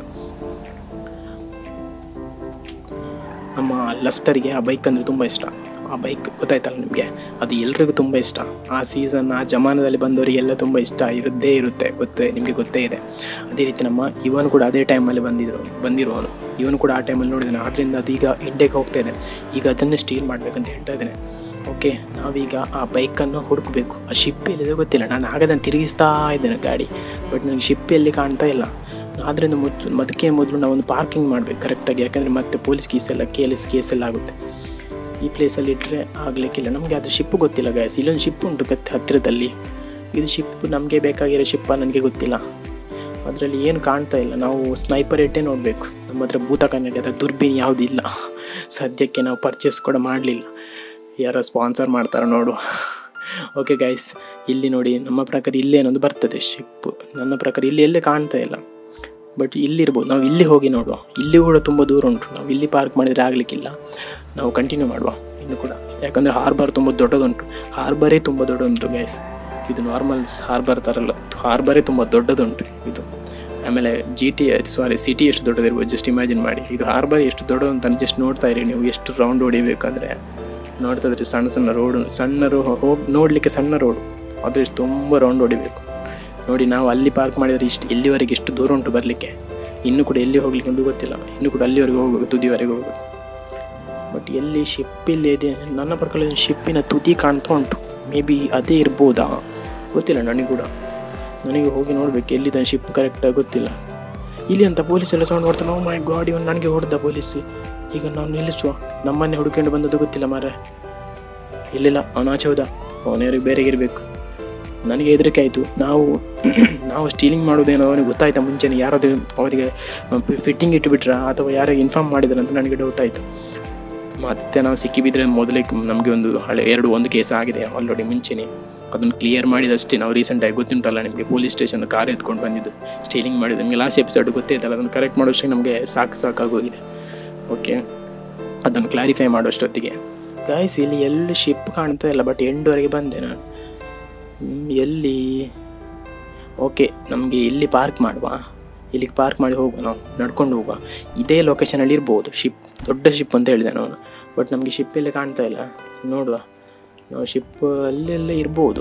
ನಮ್ಮ ಲಸ್ಟರ್ಗೆ ಆ ಬೈಕ್ ಅಂದರೆ ತುಂಬ ಇಷ್ಟ. ಆ ಬೈಕ್ ಗೊತ್ತಾಯ್ತಲ್ಲ ನಿಮಗೆ, ಅದು ಎಲ್ರಿಗೂ ತುಂಬ ಇಷ್ಟ. ಆ ಸೀಸನ್ ಆ ಜಮಾನದಲ್ಲಿ ಬಂದವರಿಗೆಲ್ಲ ತುಂಬ ಇಷ್ಟ ಇರುತ್ತೇ ಇರುತ್ತೆ, ಗೊತ್ತೇ ನಿಮಗೆ ಗೊತ್ತೇ ಇದೆ. ಅದೇ ರೀತಿ ನಮ್ಮ ಇವನು ಕೂಡ ಅದೇ ಟೈಮಲ್ಲಿ ಬಂದಿದ್ರು ಬಂದಿರುವವನು ಇವನು ಕೂಡ ಆ ಟೈಮಲ್ಲಿ ನೋಡಿದ್ದಾನೆ. ಆದ್ದರಿಂದ ಅದು ಈಗ ಇಂಡಿಯಾಗೆ ಹೋಗ್ತಾ ಇದೆ, ಈಗ ಅದನ್ನೇ ಸ್ಟೀಲ್ ಮಾಡಬೇಕಂತ ಹೇಳ್ತಾ ಇದ್ದೇನೆ. ಓಕೆ, ನಾವೀಗ ಆ ಬೈಕನ್ನು ಹುಡುಕಬೇಕು. ಆ ಶಿಪ್ ಎಲ್ಲಿದೆ ಗೊತ್ತಿಲ್ಲ, ನಾನು ಆಗದನ್ನು ತಿರುಗಿಸ್ತಾ ಇದ್ದೇನೆ ಗಾಡಿ, ಬಟ್ ನನಗೆ ಶಿಪ್ ಎಲ್ಲಿ ಕಾಣ್ತಾ ಇಲ್ಲ. ಆದ್ದರಿಂದ ಮೊದಲು ಅದಕ್ಕೆ ಮೊದಲು ನಾವೊಂದು ಪಾರ್ಕಿಂಗ್ ಮಾಡಬೇಕು ಕರೆಕ್ಟಾಗಿ, ಯಾಕಂದರೆ ಮತ್ತೆ ಪೊಲೀಸ್ ಕೇಸ್ ಎಲ್ಲ ಕೇಸ್ ಕೇಸ್ ಎಲ್ಲ ಆಗುತ್ತೆ. ಈ ಪ್ಲೇಸಲ್ಲಿ ಇಟ್ಟರೆ ಆಗಲಿಕ್ಕಿಲ್ಲ. ನಮಗೆ ಅದು ಶಿಪ್ ಗೊತ್ತಿಲ್ಲ ಗಾಯಸ್. ಇಲ್ಲೊಂದು ಶಿಪ್ ಉಂಟು ಕತ್ತೆ ಹತ್ತಿರದಲ್ಲಿ, ಇದು ಶಿಪ್ ನಮಗೆ ಬೇಕಾಗಿರೋ ಶಿಪ್ಪ ನನಗೆ ಗೊತ್ತಿಲ್ಲ. ಅದರಲ್ಲಿ ಏನು ಕಾಣ್ತಾ ಇಲ್ಲ. ನಾವು ಸ್ನೈಪರ್ ಇಟ್ಟೇ ನೋಡಬೇಕು. ನಮ್ಮ ಹತ್ರ ಭೂತ ಕನ್ನಡಿ ಅಥವಾ ದುರ್ಬೀನ್ ಯಾವುದಿಲ್ಲ ಸದ್ಯಕ್ಕೆ. ನಾವು ಪರ್ಚೇಸ್ ಕೂಡ ಮಾಡಲಿಲ್ಲ, ಯಾರೋ ಸ್ಪಾನ್ಸರ್ ಮಾಡ್ತಾರೆ ನೋಡು. ಓಕೆ ಗೈಸ್, ಇಲ್ಲಿ ನೋಡಿ, ನಮ್ಮ ಪ್ರಕಾರ ಇಲ್ಲೇನೊಂದು ಬರ್ತದೆ ಶಿಪ್ಪು. ನನ್ನ ಪ್ರಕಾರ ಇಲ್ಲಿ ಎಲ್ಲೇ ಕಾಣ್ತಾ ಇಲ್ಲ, ಬಟ್ ಇಲ್ಲಿರ್ಬೋದು. ನಾವು ಇಲ್ಲಿ ಹೋಗಿ ನೋಡುವ. ಇಲ್ಲಿ ಕೂಡ ತುಂಬ ದೂರ ಉಂಟು, ನಾವು ಇಲ್ಲಿ ಪಾರ್ಕ್ ಮಾಡಿದರೆ ಆಗಲಿಕ್ಕಿಲ್ಲ. ನಾವು ಕಂಟಿನ್ಯೂ ಮಾಡುವ ಇನ್ನು ಕೂಡ, ಯಾಕಂದರೆ ಹಾರ್ಬರ್ ತುಂಬ ದೊಡ್ಡದುಂಟು. ಹಾರ್ಬರೇ ತುಂಬ ದೊಡ್ಡದುಂಟು ಗೈಸ್. ಇದು ನಾರ್ಮಲ್ಸ್ ಹಾರ್ಬರ್ ಥರಲ್ಲ, ಹಾರ್ಬರೇ ತುಂಬ ದೊಡ್ಡದುಂಟು ಇದು. ಆಮೇಲೆ ಜಿ ಟಿ ಸಾರಿ ಸಿಟಿ ಎಷ್ಟು ದೊಡ್ಡದಿರ್ಬೋದು ಜಸ್ಟ್ ಇಮ್ಯಾಜಿನ್ ಮಾಡಿ. ಇದು ಹಾರ್ಬರ್ ಎಷ್ಟು ದೊಡ್ಡದು ಅಂತ ಜಸ್ಟ್ ನೋಡ್ತಾ ಇರಿ ನೀವು, ಎಷ್ಟು ರೌಂಡ್ ಹೊಡಿಬೇಕಂದ್ರೆ ನೋಡ್ತಾ ಇದ್ರಿ. ಸಣ್ಣ ಸಣ್ಣ ರೋಡು, ಸಣ್ಣ ರೋ ಹೋಗಿ ನೋಡಲಿಕ್ಕೆ ಸಣ್ಣ ರೋಡು, ಅದು ಎಷ್ಟು ತುಂಬ ರೌಂಡ್ ಹೊಡಿಬೇಕು ನೋಡಿ. ನಾವು ಅಲ್ಲಿ ಪಾರ್ಕ್ ಮಾಡಿದರೆ ಇಷ್ಟು ಎಲ್ಲಿವರೆಗೆ ಎಷ್ಟು ದೂರ ಉಂಟು ಬರಲಿಕ್ಕೆ. ಇನ್ನೂ ಕೂಡ ಎಲ್ಲಿ ಹೋಗ್ಲಿಕ್ಕೆ ಒಂದು ಗೊತ್ತಿಲ್ಲ, ಇನ್ನೂ ಕೂಡ ಅಲ್ಲಿವರೆಗೆ ಹೋಗಬೇಕು, ತುದಿವರೆಗೆ ಹೋಗಬೇಕು. ಬಟ್ ಎಲ್ಲಿ ಶಿಪ್ ಇಲ್ಲಿ ಇದೆ, ನನ್ನ ಪ್ರಕಾರ ಶಿಪ್ಪಿನ ತುದಿ ಕಾಣ್ತಾ ಉಂಟು. ಮೇ ಬಿ ಅದೇ ಇರ್ಬೋದಾ ಗೊತ್ತಿಲ್ಲ ನನಗೆ ಕೂಡ. ನನಗೆ ಹೋಗಿ ನೋಡಬೇಕು ಎಲ್ಲಿದೆ ಶಿಪ್ ಕರೆಕ್ಟಾಗಿ ಗೊತ್ತಿಲ್ಲ. ಇಲ್ಲಿ ಅಂತ ಪೊಲೀಸ್ ಎಲ್ಲ ಸೌಂಡ್ ಮಾಡ್ತಾರೆ. ನಾವು ಮೈ ಗಾಡಿ ಒಂದು ನನಗೆ ಹೊಡೆದ ಪೊಲೀಸ್. ಈಗ ನಾವು ನಿಲ್ಲಿಸುವ, ನಮ್ಮನ್ನೇ ಹುಡುಕೊಂಡು ಬಂದದ್ದು ಗೊತ್ತಿಲ್ಲ ಮಾರೆ. ಇಲ್ಲಿಲ್ಲ, ಅವನು ಆಚೆ ಹೋದ, ಅವನವ್ರಿಗೆ ಬೇರೆಗೆ ಇರಬೇಕು. ನನಗೆ ಹೆದರಿಕೆ ಆಯಿತು. ನಾವು ನಾವು ಸ್ಟೀಲಿಂಗ್ ಮಾಡೋದೇನೋ ಅವನಿಗೆ ಗೊತ್ತಾಯ್ತಾ ಮುಂಚೆನೇ, ಯಾರಾದರೂ ಅವರಿಗೆ ಫಿಟ್ಟಿಂಗ್ ಇಟ್ಟುಬಿಟ್ರಾ ಅಥವಾ ಯಾರಿಗೆ ಇನ್ಫಾರ್ಮ್ ಮಾಡಿದ್ರು ಅಂತ ನನಗೆ ಡೌಟ್ ಆಯಿತು. ಮತ್ತು ನಾವು ಸಿಕ್ಕಿಬಿದ್ರೆ ಮೊದಲೇ ನಮಗೆ ಒಂದು ಹಳೆ ಎರಡು ಒಂದು ಕೇಸ್ ಆಗಿದೆ ಆಲ್ರೆಡಿ ಮುಂಚೆನೇ. ಅದನ್ನು ಕ್ಲಿಯರ್ ಮಾಡಿದಷ್ಟೇ ನಾವು ರೀಸೆಂಟಾಗಿ ಗೊತ್ತುಂಟಲ್ಲ ನಿಮಗೆ ಪೊಲೀಸ್ ಸ್ಟೇಷನ್ ಕಾರ್ ಎತ್ಕೊಂಡು ಬಂದಿದ್ದು ಸ್ಟೀಲಿಂಗ್ ಮಾಡಿದ್ದು. ನಿಮಗೆ ಲಾಸ್ಟ್ ಎಪಿಸೋಡ್ ಗೊತ್ತಿತ್ತಲ್ಲ, ಅದನ್ನು ಕರೆಕ್ಟ್ ಮಾಡೋಷ್ಟೇ ನಮಗೆ ಸಾಕು ಸಾಕಾಗೋಗಿದೆ. ಓಕೆ, ಅದನ್ನು ಕ್ಲಾರಿಫೈ ಮಾಡೋಷ್ಟೊತ್ತಿಗೆ ಗಾಯ್ಸ್ ಇಲ್ಲಿ ಎಲ್ಲಿ ಶಿಪ್ ಕಾಣ್ತಾ ಇಲ್ಲ. ಬಟ್ ಎಂಡ್ವರೆಗೆ ಬಂದೆ ನಾನು. ಎಲ್ಲಿ ಓಕೆ, ನಮಗೆ ಇಲ್ಲಿ ಪಾರ್ಕ್ ಮಾಡುವ, ಇಲ್ಲಿಗೆ ಪಾರ್ಕ್ ಮಾಡಿ ಹೋಗುವ, ನಾವು ನಡ್ಕೊಂಡು ಹೋಗುವ. ಇದೇ ಲೊಕೇಶನಲ್ಲಿ ಇರ್ಬೋದು ಶಿಪ್, ದೊಡ್ಡ ಶಿಪ್ ಅಂತ ಹೇಳಿದೆ ನಾನು. ಬಟ್ ನಮಗೆ ಶಿಪ್ ಎಲ್ಲೇ ಕಾಣ್ತಾ ಇಲ್ಲ. ನೋಡುವ, ನಾವು ಶಿಪ್ ಅಲ್ಲೆಲ್ಲ ಇರ್ಬೋದು.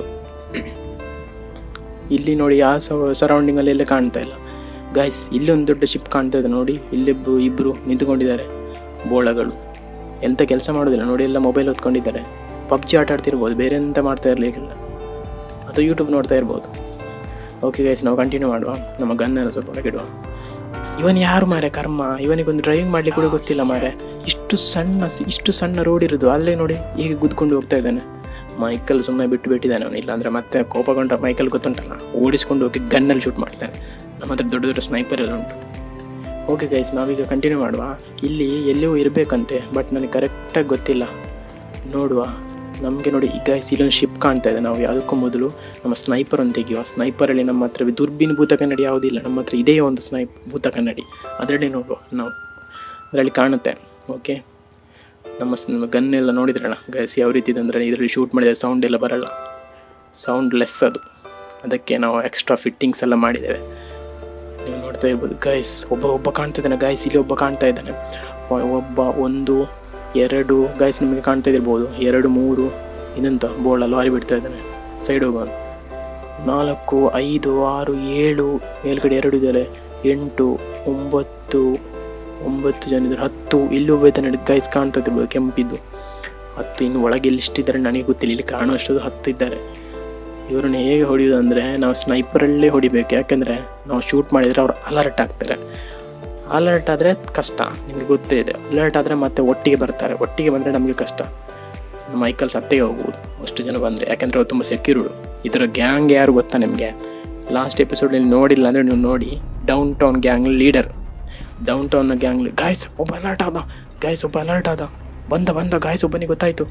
ಇಲ್ಲಿ ನೋಡಿ ಆ ಸರೌಂಡಿಂಗಲ್ಲೆಲ್ಲ ಕಾಣ್ತಾ ಇಲ್ಲ ಗಾಯ್ಸ್. ಇಲ್ಲಿ ಒಂದು ದೊಡ್ಡ ಶಿಪ್ ಕಾಣ್ತಾ ಇದೆ ನೋಡಿ. ಇಲ್ಲಿಬ್ಬರು ಇಬ್ಬರು ನಿಂತ್ಕೊಂಡಿದ್ದಾರೆ ಬೋಳಗಳು. ಎಂಥ ಕೆಲಸ ಮಾಡೋದಿಲ್ಲ ನೋಡಿ, ಎಲ್ಲ ಮೊಬೈಲ್ ಹೊತ್ಕೊಂಡಿದ್ದಾರೆ. ಪಬ್ಜಿ ಆಟ ಆಡ್ತಿರ್ಬೋದು, ಬೇರೆ ಎಂತ ಮಾಡ್ತಾ ಇರಲಿಕ್ಕಿಲ್ಲ, ಅಥವಾ ಯೂಟ್ಯೂಬ್ ನೋಡ್ತಾ ಇರ್ಬೋದು. ಓಕೆ ಗೈಸ್, ನಾವು ಕಂಟಿನ್ಯೂ ಮಾಡುವ. ನಮ್ಮ ಗನ್ನೆಲ್ಲ ಸ್ವಲ್ಪ ಹೊರಗಿಡುವ. ಇವನು ಯಾರು ಮಾರೆ ಕರ್ಮ, ಇವನಿಗೊಂದು ಡ್ರೈವಿಂಗ್ ಮಾಡಲಿಕ್ಕೆ ಕೂಡ ಗೊತ್ತಿಲ್ಲ ಮಾರೆ. ಇಷ್ಟು ಸಣ್ಣ ಇಷ್ಟು ಸಣ್ಣ ರೋಡ್ ಇರೋದು, ಅಲ್ಲೇ ನೋಡಿ ಈಗ ಗುದ್ಕೊಂಡು ಹೋಗ್ತಾ ಇದ್ದಾನೆ. ಮೈಕಲ್ ಸುಮ್ಮನೆ ಬಿಟ್ಟು ಬಿಟ್ಟಿದ್ದಾನೆ ಅವನು. ಇಲ್ಲಾಂದರೆ ಮತ್ತೆ ಕೋಪಗೊಂಡ್ರೆ ಮೈಕಲ್ ಗೊತ್ತುಂಟಲ್ಲ, ಓಡಿಸ್ಕೊಂಡು ಹೋಗಿ ಗನ್ನಲ್ಲಿ ಶೂಟ್ ಮಾಡ್ತಾನೆ. ನಮ್ಮ ಹತ್ರ ದೊಡ್ಡ ದೊಡ್ಡ ಸ್ನೈಪರ್ ಎಲ್ಲ ಉಂಟು. ಓಕೆ ಗೈಸ್, ನಾವೀಗ ಕಂಟಿನ್ಯೂ ಮಾಡುವ. ಇಲ್ಲಿ ಎಲ್ಲಿಯೂ ಇರಬೇಕಂತೆ, ಬಟ್ ನನಗೆ ಕರೆಕ್ಟಾಗಿ ಗೊತ್ತಿಲ್ಲ. ನೋಡುವ. ನಮಗೆ ನೋಡಿ ಈಗ ಇಲ್ಲೊಂದು ಶಿಪ್ ಕಾಣ್ತಾ ಇದೆ. ನಾವು ಯಾವುದಕ್ಕೂ ಮೊದಲು ನಮ್ಮ ಸ್ನೈಪರ್ ಒಂದು ತೆಗೆಯುವ. ಸ್ನೈಪರಲ್ಲಿ ನಮ್ಮ ಹತ್ರ ದುರ್ಬಿನ್ ಭೂತ ಕನ್ನಡಿ ಯಾವುದಿಲ್ಲ, ನಮ್ಮ ಹತ್ರ ಇದೇ ಒಂದು ಸ್ನೈಪ್ ಭೂತ ಕನ್ನಡಿ, ಅದರಲ್ಲಿ ನೋಡುವ ನಾವು. ಅದರಲ್ಲಿ ಕಾಣುತ್ತೆ. ಓಕೆ, ನಮ್ಮ ಗನ್ನೆಲ್ಲ ನೋಡಿದ್ರಲ್ಲ ಗೈಸ್ ಯಾವ ರೀತಿ ಇದೆ ಅಂದರೆ, ಇದರಲ್ಲಿ ಶೂಟ್ ಮಾಡಿದರೆ ಸೌಂಡ್ ಎಲ್ಲ ಬರಲ್ಲ, ಸೌಂಡ್ ಲೆಸ್ ಅದು. ಅದಕ್ಕೆ ನಾವು ಎಕ್ಸ್ಟ್ರಾ ಫಿಟ್ಟಿಂಗ್ಸ್ ಎಲ್ಲ ಮಾಡಿದ್ದೇವೆ. ನೀವು ನೋಡ್ತಾ ಇರ್ಬೋದು ಗೈಸ್. ಒಬ್ಬ ಒಬ್ಬ ಕಾಣ್ತಾ ಇದ್ದಾನೆ ಗೈಸ್, ಇಲ್ಲಿ ಒಬ್ಬ ಕಾಣ್ತಾ ಇದ್ದಾನೆ. ಒಬ್ಬ, ಒಂದು, ಎರಡು ಗೈಸ್ ನಿಮಗೆ ಕಾಣ್ತಾ ಇರ್ಬೋದು. ಎರಡು, ಮೂರು, ಇನ್ನಂತ ಬೋಳಲ್ಲಿ ಹಾರಿ ಬಿಡ್ತಾ ಇದ್ದಾನೆ. ಸೈಡ್ ಹೋಗೋಣ. ನಾಲ್ಕು, ಐದು, ಆರು, ಏಳು, ಮೇಲ್ಗಡೆ ಎರಡು ಇದ್ದಾರೆ. ಎಂಟು, ಒಂಬತ್ತು ಒಂಬತ್ತು ಜನ ಇದ್ದಾರೆ. ಹತ್ತು, ಇಲ್ಲಿ ಒಬ್ಬ ಇದ್ದಾನೆ ಗೈಸ್, ಕಾಣ್ತಾ ಇರ್ಬೋದು ಕೆಂಪಿದ್ದು. ಹತ್ತು, ಇನ್ನು ಒಳಗೆ ಇಲ್ಲಿ ಇಷ್ಟಿದ್ದಾರೆ ನನಗೆ ಗೊತ್ತಿಲ್ಲ, ಇಲ್ಲಿ ಕಾಣುವಷ್ಟು ಹತ್ತು ಇದ್ದಾರೆ. ಇವ್ರನ್ನ ಹೇಗೆ ಹೊಡೆಯೋದು ಅಂದರೆ, ನಾವು ಸ್ನೈಪರಲ್ಲೇ ಹೊಡಿಬೇಕು. ಯಾಕೆಂದರೆ ನಾವು ಶೂಟ್ ಮಾಡಿದರೆ ಅವ್ರು ಅಲರ್ಟ್ ಆಗ್ತಾರೆ. ಅಲರ್ಟ್ ಆದರೆ ಕಷ್ಟ, ನಿಮಗೆ ಗೊತ್ತೇ ಇದೆ. ಅಲರ್ಟ್ ಆದರೆ ಮತ್ತೆ ಒಟ್ಟಿಗೆ ಬರ್ತಾರೆ, ಒಟ್ಟಿಗೆ ಬಂದರೆ ನಮಗೆ ಕಷ್ಟ. ಮೈಕಲ್ ಸತ್ತೇ ಹೋಗ್ಬೋದು ಅಷ್ಟು ಜನ ಬಂದರೆ, ಯಾಕೆಂದರೆ ಅವ್ರು ತುಂಬ ಸೆಕ್ಯೂರ್ಡು. ಇದರ ಗ್ಯಾಂಗ್ ಯಾರು ಗೊತ್ತಾ ನಿಮಗೆ? ಲಾಸ್ಟ್ ಎಪಿಸೋಡಲ್ಲಿ ನೋಡಿಲ್ಲ ಅಂದರೆ ನೀವು ನೋಡಿ. Down town gang leader, down town gang guys ಒಬ್ಬ ಅಲರ್ಟ್ ಆದ. ಗಾಯ್ಸ್ ಒಬ್ಬ ಅಲರ್ಟ್ ಆದ, ಬಂದ ಬಂದ ಗಾಯ್ಸ್ ಒಬ್ಬನಿಗೆ ಗೊತ್ತಾಯಿತು.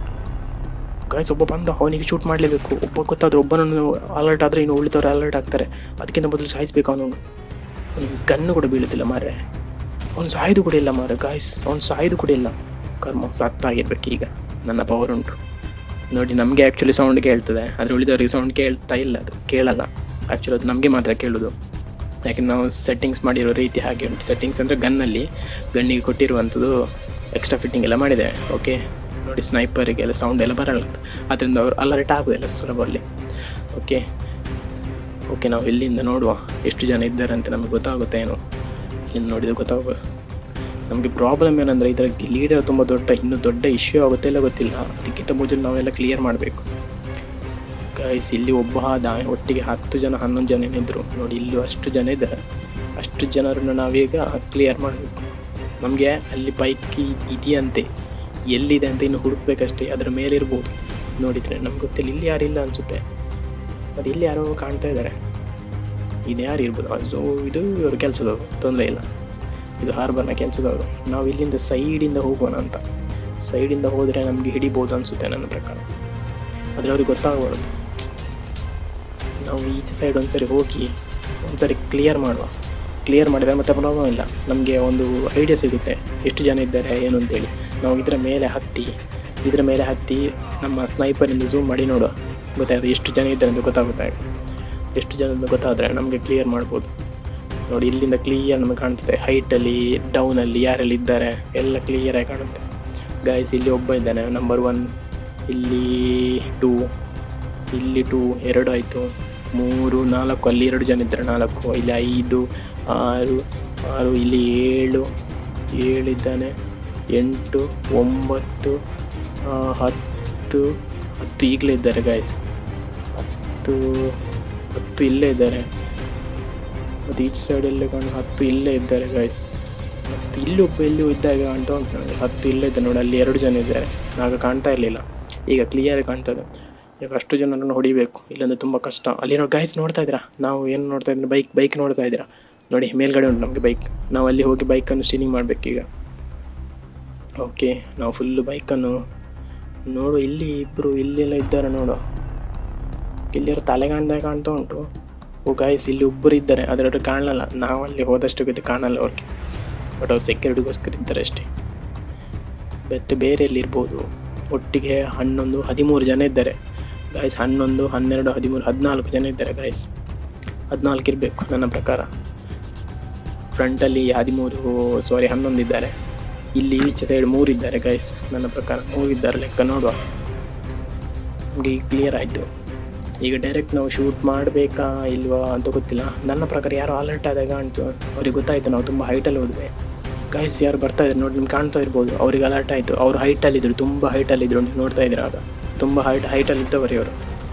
ಗಾಯ್ಸ್ ಒಬ್ಬ ಬಂದ, ಅವನಿಗೆ ಶೂಟ್ ಮಾಡಲೇಬೇಕು. ಒಬ್ಬ ಗೊತ್ತಾದ್ರೆ, ಒಬ್ಬನನ್ನು ಅಲರ್ಟ್ ಆದರೆ ಇನ್ನು ಉಳಿದವರು ಅಲರ್ಟ್ ಆಗ್ತಾರೆ. ಅದಕ್ಕಿಂತ ಮೊದಲು ಸಾಯಿಸ್ಬೇಕು ಅವನು. ಅವನಿಗೆ ಗನ್ನು ಕೂಡ ಬೀಳುತ್ತಿಲ್ಲ ಮಾರೆ, ಅವ್ನು ಸಾಯ್ದು ಕೂಡ ಇಲ್ಲ ಮಾರೆ ಗಾಯ್ಸ್, ಅವ್ನು ಸಾಯ್ದು ಕೂಡ ಇಲ್ಲ. ಕರ್ಮ, ಸತ್ತಾಗಿರ್ಬೇಕು. ಈಗ ನನ್ನ ಪವರ್ ಉಂಟು ನೋಡಿ. ನಮಗೆ ಆ್ಯಕ್ಚುಲಿ ಸೌಂಡ್ ಕೇಳ್ತದೆ, ಆದರೆ ಉಳಿದವರಿಗೆ ಸೌಂಡ್ ಕೇಳ್ತಾ ಇಲ್ಲ, ಅದು ಕೇಳಲ್ಲ. ಆ್ಯಕ್ಚುಲಿ ಅದು ನಮಗೆ ಮಾತ್ರ ಕೇಳೋದು, ಯಾಕೆ ನಾವು ಸೆಟ್ಟಿಂಗ್ಸ್ ಮಾಡಿರೋ ರೀತಿ ಹಾಗೆ ಉಂಟು. ಸೆಟ್ಟಿಂಗ್ಸ್ ಅಂದರೆ ಗನ್ನಲ್ಲಿ ಗನ್ನಿಗೆ ಕೊಟ್ಟಿರುವಂಥದ್ದು ಎಕ್ಸ್ಟ್ರಾ ಫಿಟ್ಟಿಂಗ್ ಎಲ್ಲ ಮಾಡಿದೆ. ಓಕೆ ನೋಡಿ, ಸ್ನೈಪರಿಗೆಲ್ಲ ಸೌಂಡ್ ಎಲ್ಲ ಬರಲ್ಲ, ಅದರಿಂದ ಅವರು ಅಲರ್ಟ್ ಆಗೋದಿಲ್ಲ ಸುಲಭದಲ್ಲಿ. ಓಕೆ ಓಕೆ ನಾವು ಇಲ್ಲಿಂದ ನೋಡುವ ಎಷ್ಟು ಜನ ಇದ್ದಾರೆ ಅಂತ ನಮಗೆ ಗೊತ್ತಾಗುತ್ತೆ. ಏನು ಇಲ್ಲಿಂದ ನೋಡಿದರೆ ಗೊತ್ತಾಗೋದು. ನಮಗೆ ಪ್ರಾಬ್ಲಮ್ ಏನಂದರೆ, ಇದರ ಲೀಡರ್ ತುಂಬ ದೊಡ್ಡ, ಇನ್ನೂ ದೊಡ್ಡ ಇಶ್ಯೂ ಆಗುತ್ತೆ ಇಲ್ಲ ಗೊತ್ತಿಲ್ಲ. ಅದಕ್ಕಿಂತ ಮೊದಲು ನಾವೆಲ್ಲ ಕ್ಲಿಯರ್ ಮಾಡಬೇಕು ಗೈಸ್. ಇಲ್ಲಿ ಒಬ್ಬ ಆದ, ಒಟ್ಟಿಗೆ ಹತ್ತು ಜನ ಹನ್ನೊಂದು ಜನ ಏನಿದ್ರು ನೋಡಿ, ಇಲ್ಲೂ ಅಷ್ಟು ಜನ ಇದ್ದಾರೆ. ಅಷ್ಟು ಜನರನ್ನು ನಾವೀಗ ಕ್ಲಿಯರ್ ಮಾಡಬೇಕು. ನಮಗೆ ಅಲ್ಲಿ ಬೈಕ್ ಇದೆಯಂತೆ, ಎಲ್ಲಿದೆ ಅಂತ ಇನ್ನು ಹುಡುಕ್ಬೇಕಷ್ಟೇ. ಅದರ ಮೇಲಿರ್ಬೋದು ನೋಡಿದರೆ ನಮ್ಗೆ ಗೊತ್ತಿಲ್ಲ. ಇಲ್ಲಿ ಯಾರಿಲ್ಲ ಅನಿಸುತ್ತೆ, ಅದು ಇಲ್ಲಿ ಯಾರೋ ಕಾಣ್ತಾ ಇದ್ದಾರೆ. ಇದು ಯಾರು ಇರ್ಬೋದು? ಸೊ ಇದು ಇವರು ಕೆಲಸದವರು, ತೊಂದರೆ ಇಲ್ಲ. ಇದು ಹಾರ್ಬರ್ನ ಕೆಲಸದವರು. ನಾವು ಇಲ್ಲಿಂದ ಸೈಡಿಂದ ಹೋಗೋಣ ಅಂತ. ಸೈಡಿಂದ ಹೋದರೆ ನಮಗೆ ಹಿಡಿಬೋದು ಅನಿಸುತ್ತೆ ನನ್ನ ಪ್ರಕಾರ, ಆದರೆ ಅವ್ರಿಗೆ ಗೊತ್ತಾಗಬಾರ್ದು. ನಾವು ಈಚೆ ಸೈಡ್ ಒಂದು ಸರಿ ಹೋಗಿ ಒಂದು ಸರಿ ಕ್ಲಿಯರ್ ಮಾಡುವ. ಕ್ಲಿಯರ್ ಮಾಡಿದರೆ ಮತ್ತೆ ಪ್ರಾಬ್ಲಮ್ ಇಲ್ಲ, ನಮಗೆ ಒಂದು ಐಡಿಯಾ ಸಿಗುತ್ತೆ ಎಷ್ಟು ಜನ ಇದ್ದಾರೆ ಏನು ಅಂತೇಳಿ. ನಾವು ಇದರ ಮೇಲೆ ಹತ್ತಿ ಇದರ ಮೇಲೆ ಹತ್ತಿ ನಮ್ಮ ಸ್ನೈಪರಿಂದ ಝೂಮ್ ಮಾಡಿ ನೋಡುವ, ಗೊತ್ತಾಗುತ್ತೆ ಎಷ್ಟು ಜನ ಇದ್ದಾರೆ ಅಂತ ಗೊತ್ತಾಗುತ್ತೆ. ಎಷ್ಟು ಜನ ಅಂತ ಗೊತ್ತಾದರೆ ನಮಗೆ ಕ್ಲಿಯರ್ ಮಾಡ್ಬೋದು. ನೋಡಿ ಇಲ್ಲಿಂದ ಕ್ಲಿಯರ್ ನಮಗೆ ಕಾಣ್ತದೆ, ಹೈಟಲ್ಲಿ ಡೌನಲ್ಲಿ ಯಾರೆಲ್ಲ ಇದ್ದಾರೆ ಎಲ್ಲ ಕ್ಲಿಯರಾಗಿ ಕಾಣುತ್ತೆ ಗಾಯ್ಸ್. ಇಲ್ಲಿ ಒಬ್ಬ ಇದ್ದಾನೆ ನಂಬರ್ ಒನ್, ಇಲ್ಲಿ ಟೂ, ಇಲ್ಲಿ ಟೂ ಎರಡು ಆಯಿತು, ಮೂರು ನಾಲ್ಕು, ಅಲ್ಲಿ ಎರಡು ಜನ ಇದ್ದಾರೆ ನಾಲ್ಕು, ಇಲ್ಲಿ ಐದು ಆರು ಆರು ಇಲ್ಲಿ ಏಳು ಏಳಿದ್ದಾನೆ, ಎಂಟು ಒಂಬತ್ತು ಹತ್ತು ಹತ್ತು ಈಗಲೇ ಇದ್ದಾರೆ ಗಾಯ್ಸ್. ಹತ್ತು ಹತ್ತು ಇಲ್ಲೇ ಇದ್ದಾರೆ, ಮತ್ತು ಈಚೆ ಸೈಡಲ್ಲೇ ಕಾಣು ಹತ್ತು ಇಲ್ಲೇ ಇದ್ದಾರೆ ಗಾಯ್ಸ್. ಮತ್ತು ಇಲ್ಲಿ ಒಬ್ಬ ಎಲ್ಲಿ ಇದ್ದಾಗ ಕಾಣ್ತಾ ಉಂಟು ನನಗೆ. ಹತ್ತು ಇಲ್ಲೇ ಇದ್ದಾರೆ ನೋಡಿ, ಅಲ್ಲಿ ಎರಡು ಜನ ಇದ್ದಾರೆ, ಆಗ ಕಾಣ್ತಾ ಇರಲಿಲ್ಲ, ಈಗ ಕ್ಲಿಯರ್ ಕಾಣ್ತದೆ. ಈಗ ಅಷ್ಟು ಜನರನ್ನು ಹೊಡಿಬೇಕು, ಇಲ್ಲಾಂದರೆ ತುಂಬ ಕಷ್ಟ. ಅಲ್ಲಿ ನೋಡಿ ಗಾಯ್ಸ್, ನೋಡ್ತಾ ಇದ್ದೀರಾ ನಾವು ಏನು ನೋಡ್ತಾ ಇದ್ದೀರಾ? ಬೈಕ್ ಬೈಕ್ ನೋಡ್ತಾ ಇದ್ದೀರಾ ನೋಡಿ, ಮೇಲ್ಗಡೆ ಉಂಟು ನಮಗೆ ಬೈಕ್. ನಾವು ಅಲ್ಲಿ ಹೋಗಿ ಬೈಕನ್ನು ಸ್ಟೀಲಿಂಗ್ ಮಾಡಬೇಕೀಗ. ಓಕೆ, ನಾವು ಫುಲ್ಲು ಬೈಕನ್ನು ನೋಡು. ಇಲ್ಲಿ ಇಬ್ಬರು ಇಲ್ಲೆಲ್ಲ ಇದ್ದಾರೆ ನೋಡು. ಇಲ್ಲಿರೋ ತಲೆ ಕಾಣ್ದಾಗ ಕಾಣ್ತಾ ಉಂಟು. ಓ ಗಾಯ್ಸ್, ಇಲ್ಲಿ ಒಬ್ಬರು ಇದ್ದಾರೆ, ಅದರೊಟ್ಟಿಗೆ ಕಾಣಲ್ಲ. ನಾವು ಅಲ್ಲಿ ಹೋದಷ್ಟು ಗತಿ ಕಾಣಲ್ಲ ಅವ್ರಿಗೆ, ಬಟ್ ಅವ್ರು ಸೆಕ್ಯೂರಿಟಿಗೋಸ್ಕರ ಇದ್ದಾರೆ ಅಷ್ಟೇ. ಬಟ್ ಬೇರೆ ಎಲ್ಲಿ ಇರ್ಬೋದು. ಒಟ್ಟಿಗೆ ಹನ್ನೊಂದು ಹದಿಮೂರು ಜನ ಇದ್ದಾರೆ ಗಾಯ್ಸ್. ಹನ್ನೊಂದು ಹನ್ನೆರಡು ಹದಿಮೂರು ಹದಿನಾಲ್ಕು ಜನ ಇದ್ದಾರೆ ಗಾಯ್ಸ್. ಹದಿನಾಲ್ಕು ಇರಬೇಕು ನನ್ನ ಪ್ರಕಾರ. ಫ್ರಂಟಲ್ಲಿ ಹದಿಮೂರು ಸಾರಿ ಹನ್ನೊಂದು ಇದ್ದಾರೆ. ಇಲ್ಲಿ ಈಚೆ ಸೈಡ್ ಮೂರು ಇದ್ದಾರೆ ಗೈಸ್. ನನ್ನ ಪ್ರಕಾರ ಮೂರು ಇದ್ದಾರೆ ಲೆಕ್ಕ ನೋಡುವ. ನಮಗೆ ಈಗ ಕ್ಲಿಯರ್ ಆಯಿತು. ಈಗ ಡೈರೆಕ್ಟ್ ನಾವು ಶೂಟ್ ಮಾಡಬೇಕಾ ಇಲ್ವಾ ಅಂತ ಗೊತ್ತಿಲ್ಲ. ನನ್ನ ಪ್ರಕಾರ ಯಾರೋ ಅಲರ್ಟ್ ಆದಾಗ ಕಾಣ್ತು, ಅವ್ರಿಗೆ ಗೊತ್ತಾಯಿತು ನಾವು ತುಂಬ ಹೈಟಲ್ಲಿ ಹೋದ್ವಿ ಗೈಸ್. ಯಾರು ಬರ್ತಾ ಇದ್ರು ನೋಡಿ, ನಿಮ್ಗೆ ಕಾಣ್ತಾ ಇರ್ಬೋದು. ಅವ್ರಿಗೆ ಅಲರ್ಟ್ ಆಯಿತು. ಅವರು ಹೈಟಲ್ಲಿದ್ದರು, ತುಂಬ ಹೈಟಲ್ಲಿದ್ದರು. ನೀವು ನೋಡ್ತಾ ಇದ್ದೀರ ಆಗ ತುಂಬ ಹೈಟ್ ಹೈಟಲ್ಲಿ ಇದ್ದವರಿ ಅವರು.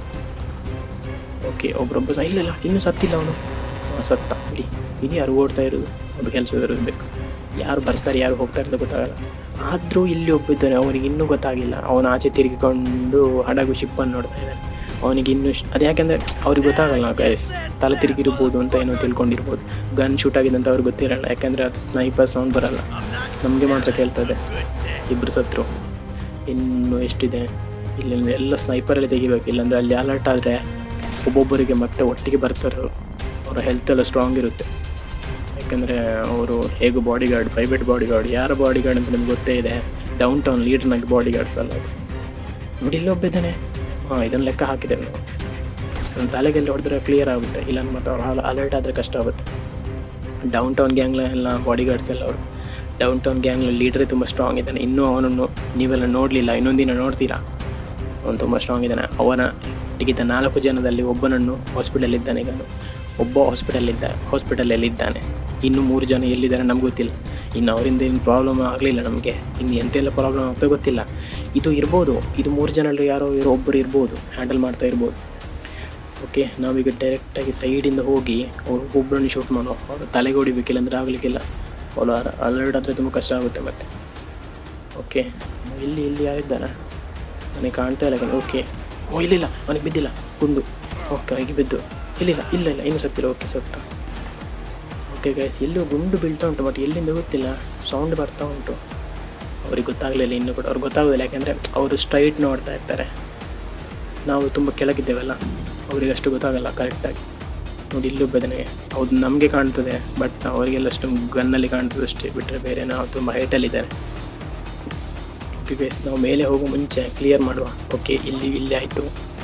ಓಕೆ, ಒಬ್ಬರೊಬ್ಬ ಸಹ ಇಲ್ಲ ಇಲ್ಲ ಇನ್ನೂ ಸತ್ತಿಲ್ಲ ಅವನು. ಸತ್ತ ಇಡೀ ಇಡೀ ಯಾರು ಓಡ್ತಾ ಇರೋದು, ಒಬ್ಬ ಕೆಲಸದಲ್ಲಿರಬೇಕು. ಯಾರು ಬರ್ತಾರೆ ಯಾರು ಹೋಗ್ತಾರೆ ಅಂತ ಗೊತ್ತಾಗಲ್ಲ. ಆದರೂ ಇಲ್ಲಿ ಒಬ್ಬಿದ್ದಾನೆ, ಅವನಿಗೆ ಇನ್ನೂ ಗೊತ್ತಾಗಿಲ್ಲ. ಅವನು ಆಚೆ ತಿರುಗಿಕೊಂಡು ಹಡಗು ಶಿಪ್ಪನ್ನು ನೋಡ್ತಾ ಇದ್ದಾನೆ. ಅವನಿಗೆ ಇನ್ನೂ ಅದು ಯಾಕೆಂದರೆ ಅವ್ರಿಗೆ ಗೊತ್ತಾಗಲ್ಲ ಗೈಸ್, ತಲೆ ತಿರುಗಿರ್ಬೋದು ಅಂತ ಏನೋ ತಿಳ್ಕೊಂಡಿರ್ಬೋದು. ಗನ್ ಶೂಟ್ ಆಗಿದೆ ಅಂತ ಅವ್ರಿಗೆ ಗೊತ್ತಿರಲ್ಲ, ಯಾಕೆಂದರೆ ಅದು ಸ್ನೈಪರ್ ಸೌಂಡ್ ಬರಲ್ಲ. ನಮಗೆ ಮಾತ್ರ ಕೇಳ್ತದೆ. ಇಬ್ಬರು ಸತ್ರು, ಇನ್ನೂ ಎಷ್ಟಿದೆ ಇಲ್ಲಿ ಎಲ್ಲ ಸ್ನೈಪರಲ್ಲಿ ತೆಗಿಬೇಕು. ಇಲ್ಲಾಂದರೆ ಅಲ್ಲಿ ಅಲರ್ಟ್ ಆದರೆ ಒಬ್ಬೊಬ್ಬರಿಗೆ ಮತ್ತೆ ಒಟ್ಟಿಗೆ ಬರ್ತಾರೆ. ಅವರ ಹೆಲ್ತ್ ಎಲ್ಲ ಸ್ಟ್ರಾಂಗ್ ಇರುತ್ತೆ. ಯಾಕೆಂದರೆ ಅವರು ಹೇಗೂ body guard, private body guard. ಯಾರ ಬಾಡಿ ಗಾರ್ಡ್ ಅಂತ ನಿಮ್ಗೆ ಗೊತ್ತೇ ಇದೆ. ಡೌನ್ ಟೌನ್ ಲೀಡರ್ನಾಗಿ ಬಾಡಿ ಗಾರ್ಡ್ಸ್ ಅಲ್ಲ ಅದು. ನೋಡಿ ಇಲ್ಲಿ ಒಬ್ಬಿದ್ದಾನೆ. ಹಾಂ, ಇದನ್ನು ಲೆಕ್ಕ ಹಾಕಿದ್ದೇವೆ ನಾವು. ನನ್ನ ತಲೆಗೆಲ್ಲ ಹೊಡೆದ್ರೆ ಕ್ಲಿಯರ್ ಆಗುತ್ತೆ, ಇಲ್ಲ ಮತ್ತು ಅವ್ರು ಅಲರ್ಟ್ ಆದರೆ ಕಷ್ಟ ಆಗುತ್ತೆ. ಡೌನ್ ಟೌನ್ ಗ್ಯಾಂಗ್ಲ ಎಲ್ಲ ಬಾಡಿ ಗಾರ್ಡ್ಸ್ ಎಲ್ಲ ಅವರು. ಡೌನ್ ಟೌನ್ ಗ್ಯಾಂಗ್ಲ ಲೀಡ್ರೇ ತುಂಬ ಸ್ಟ್ರಾಂಗ್ ಇದ್ದಾನೆ. ಇನ್ನೂ ಅವನನ್ನು ನೀವೆಲ್ಲ ನೋಡಲಿಲ್ಲ, ಇನ್ನೊಂದು ದಿನ ನೋಡ್ತೀರಾ. ಅವನು ತುಂಬ ಸ್ಟ್ರಾಂಗ್ ಇದ್ದಾನೆ. ಅವನ ಟಿಗಿದ್ದ ನಾಲ್ಕು ಜನದಲ್ಲಿ ಒಬ್ಬನನ್ನು ಹಾಸ್ಪಿಟಲಿದ್ದಾನೆ. ಈಗ ಒಬ್ಬ ಹಾಸ್ಪಿಟಲಿದ್ದ ಹಾಸ್ಪಿಟಲಲ್ಲಿದ್ದಾನೆ. ಇನ್ನು ಮೂರು ಜನ ಎಲ್ಲಿದ್ದಾರೆ ನಮ್ಗೆ ಗೊತ್ತಿಲ್ಲ. ಇನ್ನು ಅವರಿಂದ ಏನು ಪ್ರಾಬ್ಲಮ್ ಆಗಲಿಲ್ಲ ನಮಗೆ. ಇನ್ನು ಎಂತೆಲ್ಲ ಪ್ರಾಬ್ಲಮ್ ಆಗ್ತಾ ಗೊತ್ತಿಲ್ಲ. ಇದು ಇರ್ಬೋದು, ಇದು ಮೂರು ಜನರಲ್ಲಿ ಯಾರೋ ಇರೋ ಒಬ್ಬರು ಇರ್ಬೋದು, ಹ್ಯಾಂಡಲ್ ಮಾಡ್ತಾ ಇರ್ಬೋದು. ಓಕೆ, ನಾವೀಗ ಡೈರೆಕ್ಟಾಗಿ ಸೈಡಿಂದ ಹೋಗಿ ಅವ್ರು ಒಬ್ಬರನ್ನು ಶೂಟ್ ಮಾಡೋ. ಅವರು ತಲೆಗೆ ಹೊಡಿಬೇಕಿಲ್ಲ ಅಂದರೆ ಆಗಲಿಕ್ಕಿಲ್ಲ. ಅವಳು ಅಲರ್ಟ್ ಆದರೆ ತುಂಬ ಕಷ್ಟ ಆಗುತ್ತೆ ಮತ್ತೆ. ಓಕೆ, ಇಲ್ಲಿ ಇಲ್ಲಿ ಯಾರಿದ್ದಾನೆ ನನಗೆ ಕಾಣ್ತಾ ಇಲ್ಲ. ಓಕೆ, ಓ ಇಲ್ಲಿಲ್ಲ, ಅವನಿಗೆ ಬಿದ್ದಿಲ್ಲ ಗುಂಡು. ಓಕೆ, ಅವನಿಗೆ ಬಿದ್ದು ಇಲ್ಲಿಲ್ಲ ಇಲ್ಲ ಇಲ್ಲ ಇನ್ನೂ ಸತ್ತಿಲ್ಲ. ಓಕೆ, ಸತ್ತ. ಓಕೆ ಗೈಸ್, ಎಲ್ಲೂ ಗುಂಡು ಬೀಳ್ತಾ ಉಂಟು, ಬಟ್ ಎಲ್ಲಿಂದ ಗೊತ್ತಿಲ್ಲ. ಸೌಂಡ್ ಬರ್ತಾ ಉಂಟು. ಅವ್ರಿಗೆ ಗೊತ್ತಾಗಲಿಲ್ಲ ಇನ್ನೂ ಕೂಡ. ಅವ್ರಿಗೆ ಗೊತ್ತಾಗೋದಿಲ್ಲ, ಯಾಕೆಂದರೆ ಅವರು ಸ್ಟ್ರೈಟ್ ನೋಡ್ತಾ ಇರ್ತಾರೆ. ನಾವು ತುಂಬ ಕೆಳಗಿದ್ದೇವಲ್ಲ, ಅವ್ರಿಗೆ ಅಷ್ಟು ಗೊತ್ತಾಗಲ್ಲ ಕರೆಕ್ಟಾಗಿ. ನೋಡಿ ಇಲ್ಲೂ ಬೆದನೆ ಹೌದು ನಮಗೆ ಕಾಣ್ತದೆ, ಬಟ್ ಅವರಿಗೆಲ್ಲ ಅಷ್ಟು ಗನ್ನಲ್ಲಿ ಕಾಣ್ತದೆ ಅಷ್ಟೇ, ಬಿಟ್ಟರೆ ಬೇರೆ ನಾವು ತುಂಬ ಹೈಟಲ್ಲಿದ್ದಾರೆ. ಓಕೆ ಗೈಸ್, ನಾವು ಮೇಲೆ ಹೋಗೋ ಮುಂಚೆ ಕ್ಲಿಯರ್ ಮಾಡುವ. ಓಕೆ, ಇಲ್ಲಿ ಇಲ್ಲಿ ಆಯಿತು.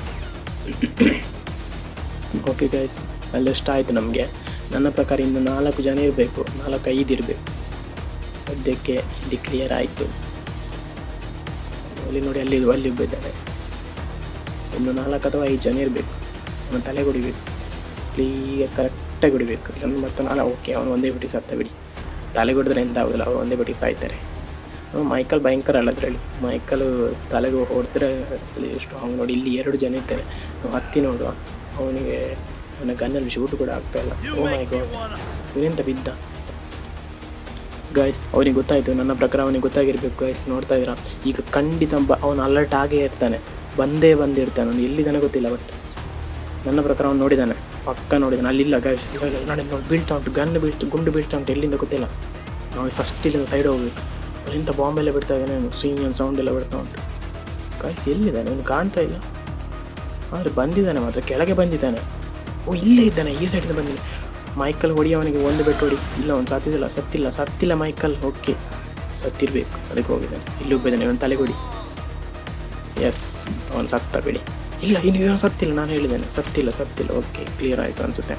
ಓಕೆ ಗೈಸ್, ಅಲ್ಲೆಷ್ಟು ಆಯಿತು ನಮಗೆ. ನನ್ನ ಪ್ರಕಾರ ಇನ್ನು ನಾಲ್ಕು ಜನ ಇರಬೇಕು, ನಾಲ್ಕು ಐದು ಇರಬೇಕು. ಸದ್ಯಕ್ಕೆ ಇಲ್ಲಿ ಕ್ಲಿಯರ್ ಆಯಿತು. ಅಲ್ಲಿ ನೋಡಿ, ಅಲ್ಲಿ ಅಲ್ಲಿ ಇದ್ದಾನೆ. ಇನ್ನು ನಾಲ್ಕು ಅಥವಾ ಐದು ಜನ ಇರಬೇಕು. ಅವನು ತಲೆಗೆ ಹೊಡಿಬೇಕು, ಕ್ಲೀಯರ್ ಕರೆಕ್ಟಾಗಿ ಹೊಡಿಬೇಕು. ಇಲ್ಲೊಂದು ಮತ್ತೆ ನಾನು ಓಕೆ, ಅವನು ಒಂದೇ ಬಿಟ್ಟು ಸತ್ತ ಬಿಡಿ. ತಲೆಗೆ ಹೊಡೆದ್ರೆ ಎಂತ ಆಗೋದಿಲ್ಲ, ಅವ್ರು ಒಂದೇ ಬಿಟ್ಟು ಸಾಯ್ತಾರೆ. ಮೈಕಲ್ ಭಯಂಕರ ಅಲ್ಲ ಅದರಲ್ಲಿ. ಮೈಕಲ್ ತಲೆಗೆ ಹೊಡೆದ್ರೆ ಸ್ಟ್ರಾಂಗ್. ನೋಡಿ ಇಲ್ಲಿ ಎರಡು ಜನ ಇದ್ದಾರೆ. ನಾವು ಹತ್ತಿ ನೋಡುವ. ಅವನಿಗೆ ಅವನ ಗನ್ನಲ್ಲಿ ಶೂಟ್ ಕೂಡ ಆಗ್ತಾಯಿಲ್ಲ. ಓ ಮೈ ಗಾಡ್, ಇವನೆಂತ ಬಿದ್ದ ಗಾಯ್ಸ್. ಅವನಿಗೆ ಗೊತ್ತಾಯಿತು, ನನ್ನ ಪ್ರಕಾರ ಅವನಿಗೆ ಗೊತ್ತಾಗಿರ್ಬೇಕು ಗಾಯ್ಸ್. ನೋಡ್ತಾ ಇದ್ದೀರಾ, ಈಗ ಖಂಡಿತ ಬ ಅವನು ಅಲರ್ಟ್ ಆಗೇ ಇರ್ತಾನೆ, ಬಂದೇ ಬಂದಿರ್ತಾನೆ. ಅವನು ಎಲ್ಲಿದ್ದಾನೆ ಗೊತ್ತಿಲ್ಲ, ಬಟ್ ನನ್ನ ಪ್ರಕಾರ ಅವನು ನೋಡಿದ್ದಾನೆ, ಪಕ್ಕ ನೋಡಿದ್ದಾನೆ. ಅಲ್ಲಿಲ್ಲ ಗಾಯ್ಸ್, ನೋಡಿ ನೋಡಿ ಬೀಳ್ತಾ ಉಂಟು, ಗನ್ ಬೀಳ್ತು, ಗುಂಡು ಬೀಳ್ತಾ ಉಂಟು. ಎಲ್ಲಿಂದ ಗೊತ್ತಿಲ್ಲ. ನಾವು ಫಸ್ಟ್ ಇಲ್ಲಿಂದ ಸೈಡ್ ಹೋಗ್ಬೇಕು. ಅವನಿಂತ ಬಾಂಬೆಲ್ಲ ಬಿಡ್ತಾ ಇದ್ದಾನೆ, ಸೀನ್ ಸೌಂಡ್ ಎಲ್ಲ ಬಿಡ್ತಾ ಉಂಟು. ಗಾಯ್ಸ್ ಎಲ್ಲಿದ್ದಾನೆ ಅವನು ಕಾಣ್ತಾ ಇಲ್ಲ. ಆದರೆ ಬಂದಿದ್ದಾನೆ ಮಾತ್ರ, ಕೆಳಗೆ ಬಂದಿದ್ದಾನೆ. ಓ ಇಲ್ಲೇ ಇದ್ದಾನೆ, ಈ ಸೈಡಿಂದ ಬಂದಿದ್ದಾನೆ. ಮೈಕಲ್ ಹೊಡಿ, ಅವನಿಗೆ ಒಂದು ಬೆಟ್ಟು ಹೊಡಿ. ಇಲ್ಲ ಅವನು ಸತ್ತಿಲ್ಲ, ಸತ್ತಿಲ್ಲ ಸತ್ತಿಲ್ಲ ಮೈಕಲ್. ಓಕೆ, ಸತ್ತಿರಬೇಕು, ಅದಕ್ಕೆ ಹೋಗಿದ್ದಾನೆ. ಇಲ್ಲಿ ಒಬ್ಬಿದ್ದಾನೆ, ಅವನು ತಲೆಗೆ ಹೊಡಿ. ಎಸ್, ಅವನು ಸತ್ತ ಬಿಡಿ. ಇಲ್ಲ ಇನ್ನು ಇವನು ಸತ್ತಿಲ್ಲ, ನಾನು ಹೇಳಿದ್ದೇನೆ ಸತ್ತಿಲ್ಲ ಸತ್ತಿಲ್ಲ. ಓಕೆ, ಕ್ಲಿಯರ್ ಆಯಿತು ಅನಿಸುತ್ತೆ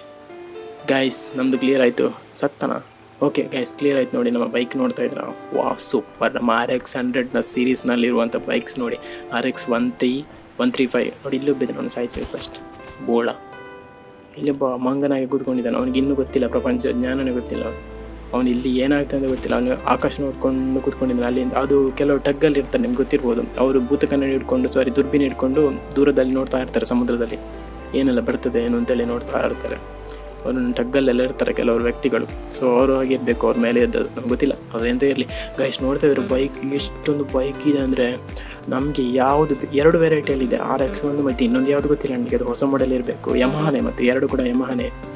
ಗೈಸ್. ನಮ್ಮದು ಕ್ಲಿಯರ್ ಆಯಿತು. ಸತ್ತನ? ಓಕೆ ಗೈಸ್, ಕ್ಲಿಯರ್ ಆಯ್ತು. ನೋಡಿ ನಮ್ಮ ಬೈಕ್ ನೋಡ್ತಾ ಇದ್ರ, ವಾ ಸೂಪರ್. ನಮ್ಮ ಆರ್ ಎಕ್ಸ್ ಹಂಡ್ರೆಡ್ನ ಸೀರೀಸ್ನಲ್ಲಿರುವಂಥ ಬೈಕ್ಸ್ ನೋಡಿ. R X one three one three five ನೋಡಿ, ಇಲ್ಲಿ ಒಬ್ಬಿದ್ದಾನೆ. ಅವನು ಸಾಯಿಸಿ ಫಸ್ಟ್ ಬೋಳ. ಇಲ್ಲೊಬ್ಬ ಮಂಗನಾಗಿ ಕೂತ್ಕೊಂಡಿದ್ದಾನೆ. ಅವನಿಗೆ ಇನ್ನೂ ಗೊತ್ತಿಲ್ಲ, ಪ್ರಪಂಚ ಜ್ಞಾನನೇ ಗೊತ್ತಿಲ್ಲ. ಅವನು ಇಲ್ಲಿ ಏನಾಗ್ತದೆ ಅಂತ ಗೊತ್ತಿಲ್ಲ. ಅವನು ಆಕಾಶ ನೋಡ್ಕೊಂಡು ಕೂತ್ಕೊಂಡಿದ್ದಾನೆ. ಅಲ್ಲಿಂದ ಅದು ಕೆಲವು ಟಗ್ಗಲ್ಲಿ ಇರ್ತಾರೆ, ನಿಮ್ಗೆ ಗೊತ್ತಿರ್ಬೋದು. ಅವರು ಭೂತ ಕನ್ನಡಿ ಹಿಡ್ಕೊಂಡು ಸಾರಿ ದುರ್ಬಿನ ಹಿಡ್ಕೊಂಡು ದೂರದಲ್ಲಿ ನೋಡ್ತಾ ಇರ್ತಾರೆ, ಸಮುದ್ರದಲ್ಲಿ ಏನೆಲ್ಲ ಬರ್ತದೆ ಏನು ಅಂತೇಳಿ ನೋಡ್ತಾ ಇರ್ತಾರೆ. ಅವರು ಟಗ್ಗಲ್ಲೆಲ್ಲ ಇರ್ತಾರೆ ಕೆಲವರು ವ್ಯಕ್ತಿಗಳು. ಸೊ ಅವರು ಆಗಿರಬೇಕು, ಅವ್ರ ಮೇಲೆ ಇದ್ದದ್ದು ನಮ್ಗೆ ಗೊತ್ತಿಲ್ಲ. ಅವರೆಂತ ಇರಲಿ ಗೈಸ್. ನೋಡ್ತಾ ಇದ್ರು ಬೈಕ್ ಎಷ್ಟೊಂದು ಬೈಕ್ ಇದೆ ಅಂದರೆ ನಮಗೆ ಯಾವುದು ಎರಡು ವೆರೈಟಿಯಲ್ಲಿದೆ. ಆರ್ ಎಕ್ಸ್ ಒಂದು ಮತ್ತು ಇನ್ನೊಂದು ಯಾವುದು ಗೊತ್ತಿಲ್ಲ ನನಗೆ. ಅದು ಹೊಸ ಮಾಡೆಲ್ ಇರಬೇಕು, ಯಮಹಾನೆ. ಮತ್ತು ಎರಡು ಕೂಡ ಯಮಹಾನೆ.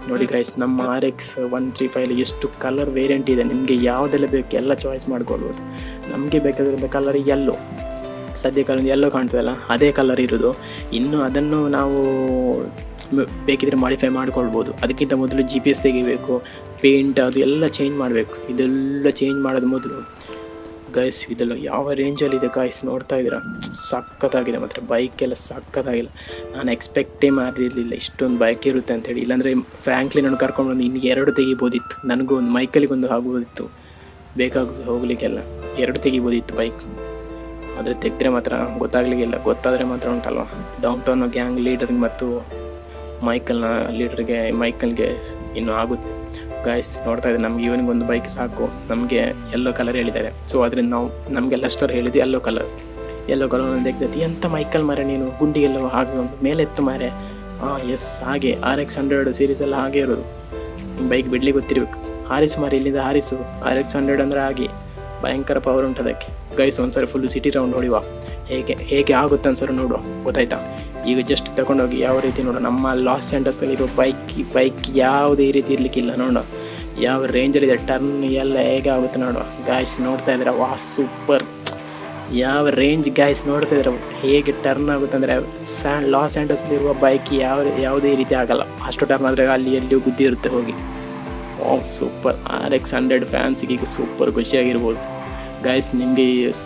ನೋಡಿ ಗೈಸ್, ನಮ್ಮ R X one three five ಎಷ್ಟು ಕಲರ್ ವೇರಿಯಂಟ್ ಇದೆ. ನಿಮಗೆ ಯಾವುದೆಲ್ಲ ಬೇಕು ಎಲ್ಲ ಚಾಯ್ಸ್ ಮಾಡ್ಕೊಳ್ಬೋದು. ನಮಗೆ ಬೇಕಾಗಿರೋ ಕಲರ್ ಯೆಲ್ಲೋ, ಸದ್ಯ ಕಲರ್ ಯೆಲ್ಲೋ ಕಾಣ್ತದಲ್ಲ ಅದೇ ಕಲರ್ ಇರೋದು. ಇನ್ನು ಅದನ್ನು ನಾವು ಬೇಕಿದ್ರೆ ಮಾಡಿಫೈ ಮಾಡ್ಕೊಳ್ಬೋದು. ಅದಕ್ಕಿಂತ ಮೊದಲು ಜಿ ಪಿ ಎಸ್ ತೆಗಿಬೇಕು, ಪೇಂಟ್ ಅದು ಎಲ್ಲ ಚೇಂಜ್ ಮಾಡಬೇಕು. ಇದೆಲ್ಲ ಚೇಂಜ್ ಮಾಡೋದು ಮೊದಲು ಗೈಸ್. ಇದೆಲ್ಲ ಯಾವ ರೇಂಜಲ್ಲಿದೆ ಗೈಸ್, ನೋಡ್ತಾ ಇದ್ದೀರಾ, ಸಖತ್ತಾಗಿದೆ ಮಾತ್ರ. ಬೈಕೆಲ್ಲ ಸಖತ್ತಾಗಿಲ್ಲ. ನಾನು ಎಕ್ಸ್ಪೆಕ್ಟೇ ಮಾಡಿರಲಿಲ್ಲ ಇಷ್ಟೊಂದು ಬೈಕ್ ಇರುತ್ತೆ ಅಂತೇಳಿ. ಇಲ್ಲಾಂದರೆ ಫ್ರ್ಯಾಂಕ್ಲಿ ನಾನು ಕರ್ಕೊಂಡು ಬಂದು ಇನ್ನು ಎರಡು ತೆಗಿಬೋದಿತ್ತು. ನನಗೂ ಒಂದು ಮೈಕಲಿಗೊಂದು ಆಗ್ಬೋದಿತ್ತು, ಬೇಕಾಗುತ್ತೆ ಹೋಗಲಿಕ್ಕೆಲ್ಲ, ಎರಡು ತೆಗಿಬೋದಿತ್ತು ಬೈಕ್. ಆದರೆ ತೆಗೆದ್ರೆ ಮಾತ್ರ ಗೊತ್ತಾಗಲಿಕ್ಕಿಲ್ಲ. ಗೊತ್ತಾದರೆ ಮಾತ್ರ ಉಂಟಲ್ವ, ಡೌನ್ ಟೌನ್ ಗ್ಯಾಂಗ್ ಲೀಡರ್ಗೆ ಮತ್ತು ಮೈಕಲ್ನ ಲೀಡರ್ಗೆ ಮೈಕಲ್ಗೆ ಇನ್ನೂ ಆಗುತ್ತೆ ಗೈಸ್. ನೋಡ್ತಾ ಇದ್ದೆ, ನಮ್ಗೆ ಇವನಿಗೆ ಒಂದು ಬೈಕ್ ಸಾಕು. ನಮಗೆ ಯೆಲ್ಲೋ ಕಲರ್ ಹೇಳಿದ್ದಾರೆ. ಸೊ ಅದರಿಂದ ನಾವು ನಮಗೆಲ್ಲ ಸ್ಟೋರ್ ಹೇಳಿದ್ದು ಯೆಲ್ಲೋ ಕಲರ್. ಯೆಲ್ಲೋ ಕಲರ್ ತೆಗ್ದೈತಿ. ಎಂಥ ಮೈಕಲ್ ಮಾರೆ ನೀನು, ಗುಂಡಿಗೆಲ್ಲ ಹಾಗೆ ಒಂದು ಮೇಲೆ ಎತ್ತು ಮಾರೆ. ಹಾಂ ಎಸ್, ಹಾಗೆ ಆರ್ ಎಕ್ಸ್ ಹಂಡ್ರೆಡ್ ಸೀರೀಸ್ ಎಲ್ಲ ಹಾಗೆ ಇರೋದು. ಬೈಕ್ ಬಿಡ್ಲಿಕ್ಕೆ ಗೊತ್ತಿರ್ಬೇಕು. ಹಾರಿಸು ಮಾರಿ, ಇಲ್ಲಿಂದ ಹಾರಿಸು. ಆರ್ ಎಕ್ಸ್ ಹಂಡ್ರೆಡ್ ಅಂದರೆ ಹಾಗೆ ಭಯಂಕರ ಪವರ್ ಉಂಟು ಅದಕ್ಕೆ ಗೈಸ್. ಒಂದ್ಸರಿ ಫುಲ್ಲು ಸಿಟಿ ರೌಂಡ್ ಹೊಡಿವ, ಹೇಗೆ ಹೇಗೆ ಆಗುತ್ತೆ ಅನ್ಸರು ನೋಡುವ, ಗೊತ್ತಾಯ್ತಾ? ಈಗ ಜಸ್ಟ್ ತಗೊಂಡೋಗಿ ಯಾವ ರೀತಿ ನೋಡೋ, ನಮ್ಮ ಲಾಸ್ ಆ್ಯಂಜಲಸಲ್ಲಿರೋ ಬೈಕ್ ಬೈಕ್ ಯಾವುದೇ ರೀತಿ ಇರಲಿಕ್ಕಿಲ್ಲ ನೋಡೋ, ಯಾವ ರೇಂಜಲ್ಲಿದೆ, ಟರ್ನ್ ಎಲ್ಲ ಹೇಗೆ ಆಗುತ್ತೆ ನೋಡುವ ಗಾಯ್ಸ್. ನೋಡ್ತಾ ಇದ್ದಾರೆ, ವಾ ಸೂಪರ್, ಯಾವ ರೇಂಜ್ ಗಾಯ್ಸ್. ನೋಡ್ತಾ ಇದ್ದಾರೆ ಹೇಗೆ ಟರ್ನ್ ಆಗುತ್ತೆ ಅಂದರೆ, ಸ್ಯಾನ್ ಲಾಸ್ ಆ್ಯಂಜಲಸಲ್ಲಿರುವ ಬೈಕ್ ಯಾವ ಯಾವುದೇ ರೀತಿ ಆಗಲ್ಲ. ಅಷ್ಟು ಟರ್ನ್ ಆದರೆ ಅಲ್ಲಿ ಎಲ್ಲಿಯೂ ಗುದ್ದಿ ಇರುತ್ತೆ ಹೋಗಿ. Oh super. R X hundred ಫ್ಯಾನ್ಸಿಗೆ ಈಗ ಸೂಪರ್ ಖುಷಿಯಾಗಿರ್ಬೋದು ಗೈಸ್. ನಿಮಗೆ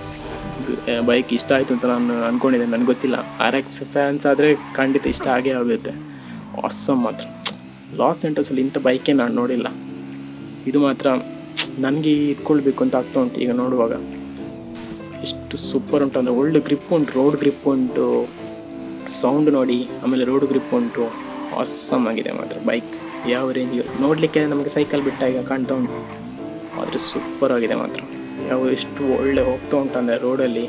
ಬೈಕ್ ಇಷ್ಟ ಆಯಿತು ಅಂತ ನಾನು ಅಂದ್ಕೊಂಡಿದ್ದೆ, ನನಗೆ ಗೊತ್ತಿಲ್ಲ. ಆರ್ ಎಕ್ಸ್ ಫ್ಯಾನ್ಸ್ ಆದರೆ ಖಂಡಿತ ಇಷ್ಟ ಆಗೇ ಆಗುತ್ತೆ. ಆಸಮ್ ಮಾತ್ರ. ಲಾಸ್ ಆ್ಯಂಜಲಸಲ್ಲಿ ಇಂಥ ಬೈಕೇ ನಾನು ನೋಡಿಲ್ಲ. ಇದು ಮಾತ್ರ ನನಗೆ ಇಟ್ಕೊಳ್ಬೇಕು ಅಂತ ಆಗ್ತಾ ಉಂಟು ಈಗ ನೋಡುವಾಗ. ಎಷ್ಟು ಸೂಪರ್ ಉಂಟು ಅಂದರೆ, ಒಳ್ಳೆ ಗ್ರಿಪ್ ಉಂಟು, ರೋಡ್ ಗ್ರಿಪ್ ಉಂಟು, ಸೌಂಡ್ ನೋಡಿ, ಆಮೇಲೆ ರೋಡ್ ಗ್ರಿಪ್ ಉಂಟು. ಆಸಮ್ ಆಗಿದೆ ಮಾತ್ರ ಬೈಕ್. ಯಾವ ರೇಂಜಿಗೆ ನೋಡಲಿಕ್ಕೆ ನಮಗೆ ಸೈಕಲ್ ಬಿಟ್ಟ ಈಗ ಕಾಣ್ತಾ ಉಂಟು, ಆದರೆ ಸೂಪರ್ ಆಗಿದೆ ಮಾತ್ರ. ಯಾವ ಎಷ್ಟು ಒಳ್ಳೆ ಹೋಗ್ತಾ ಉಂಟು ಅಂದರೆ ರೋಡಲ್ಲಿ,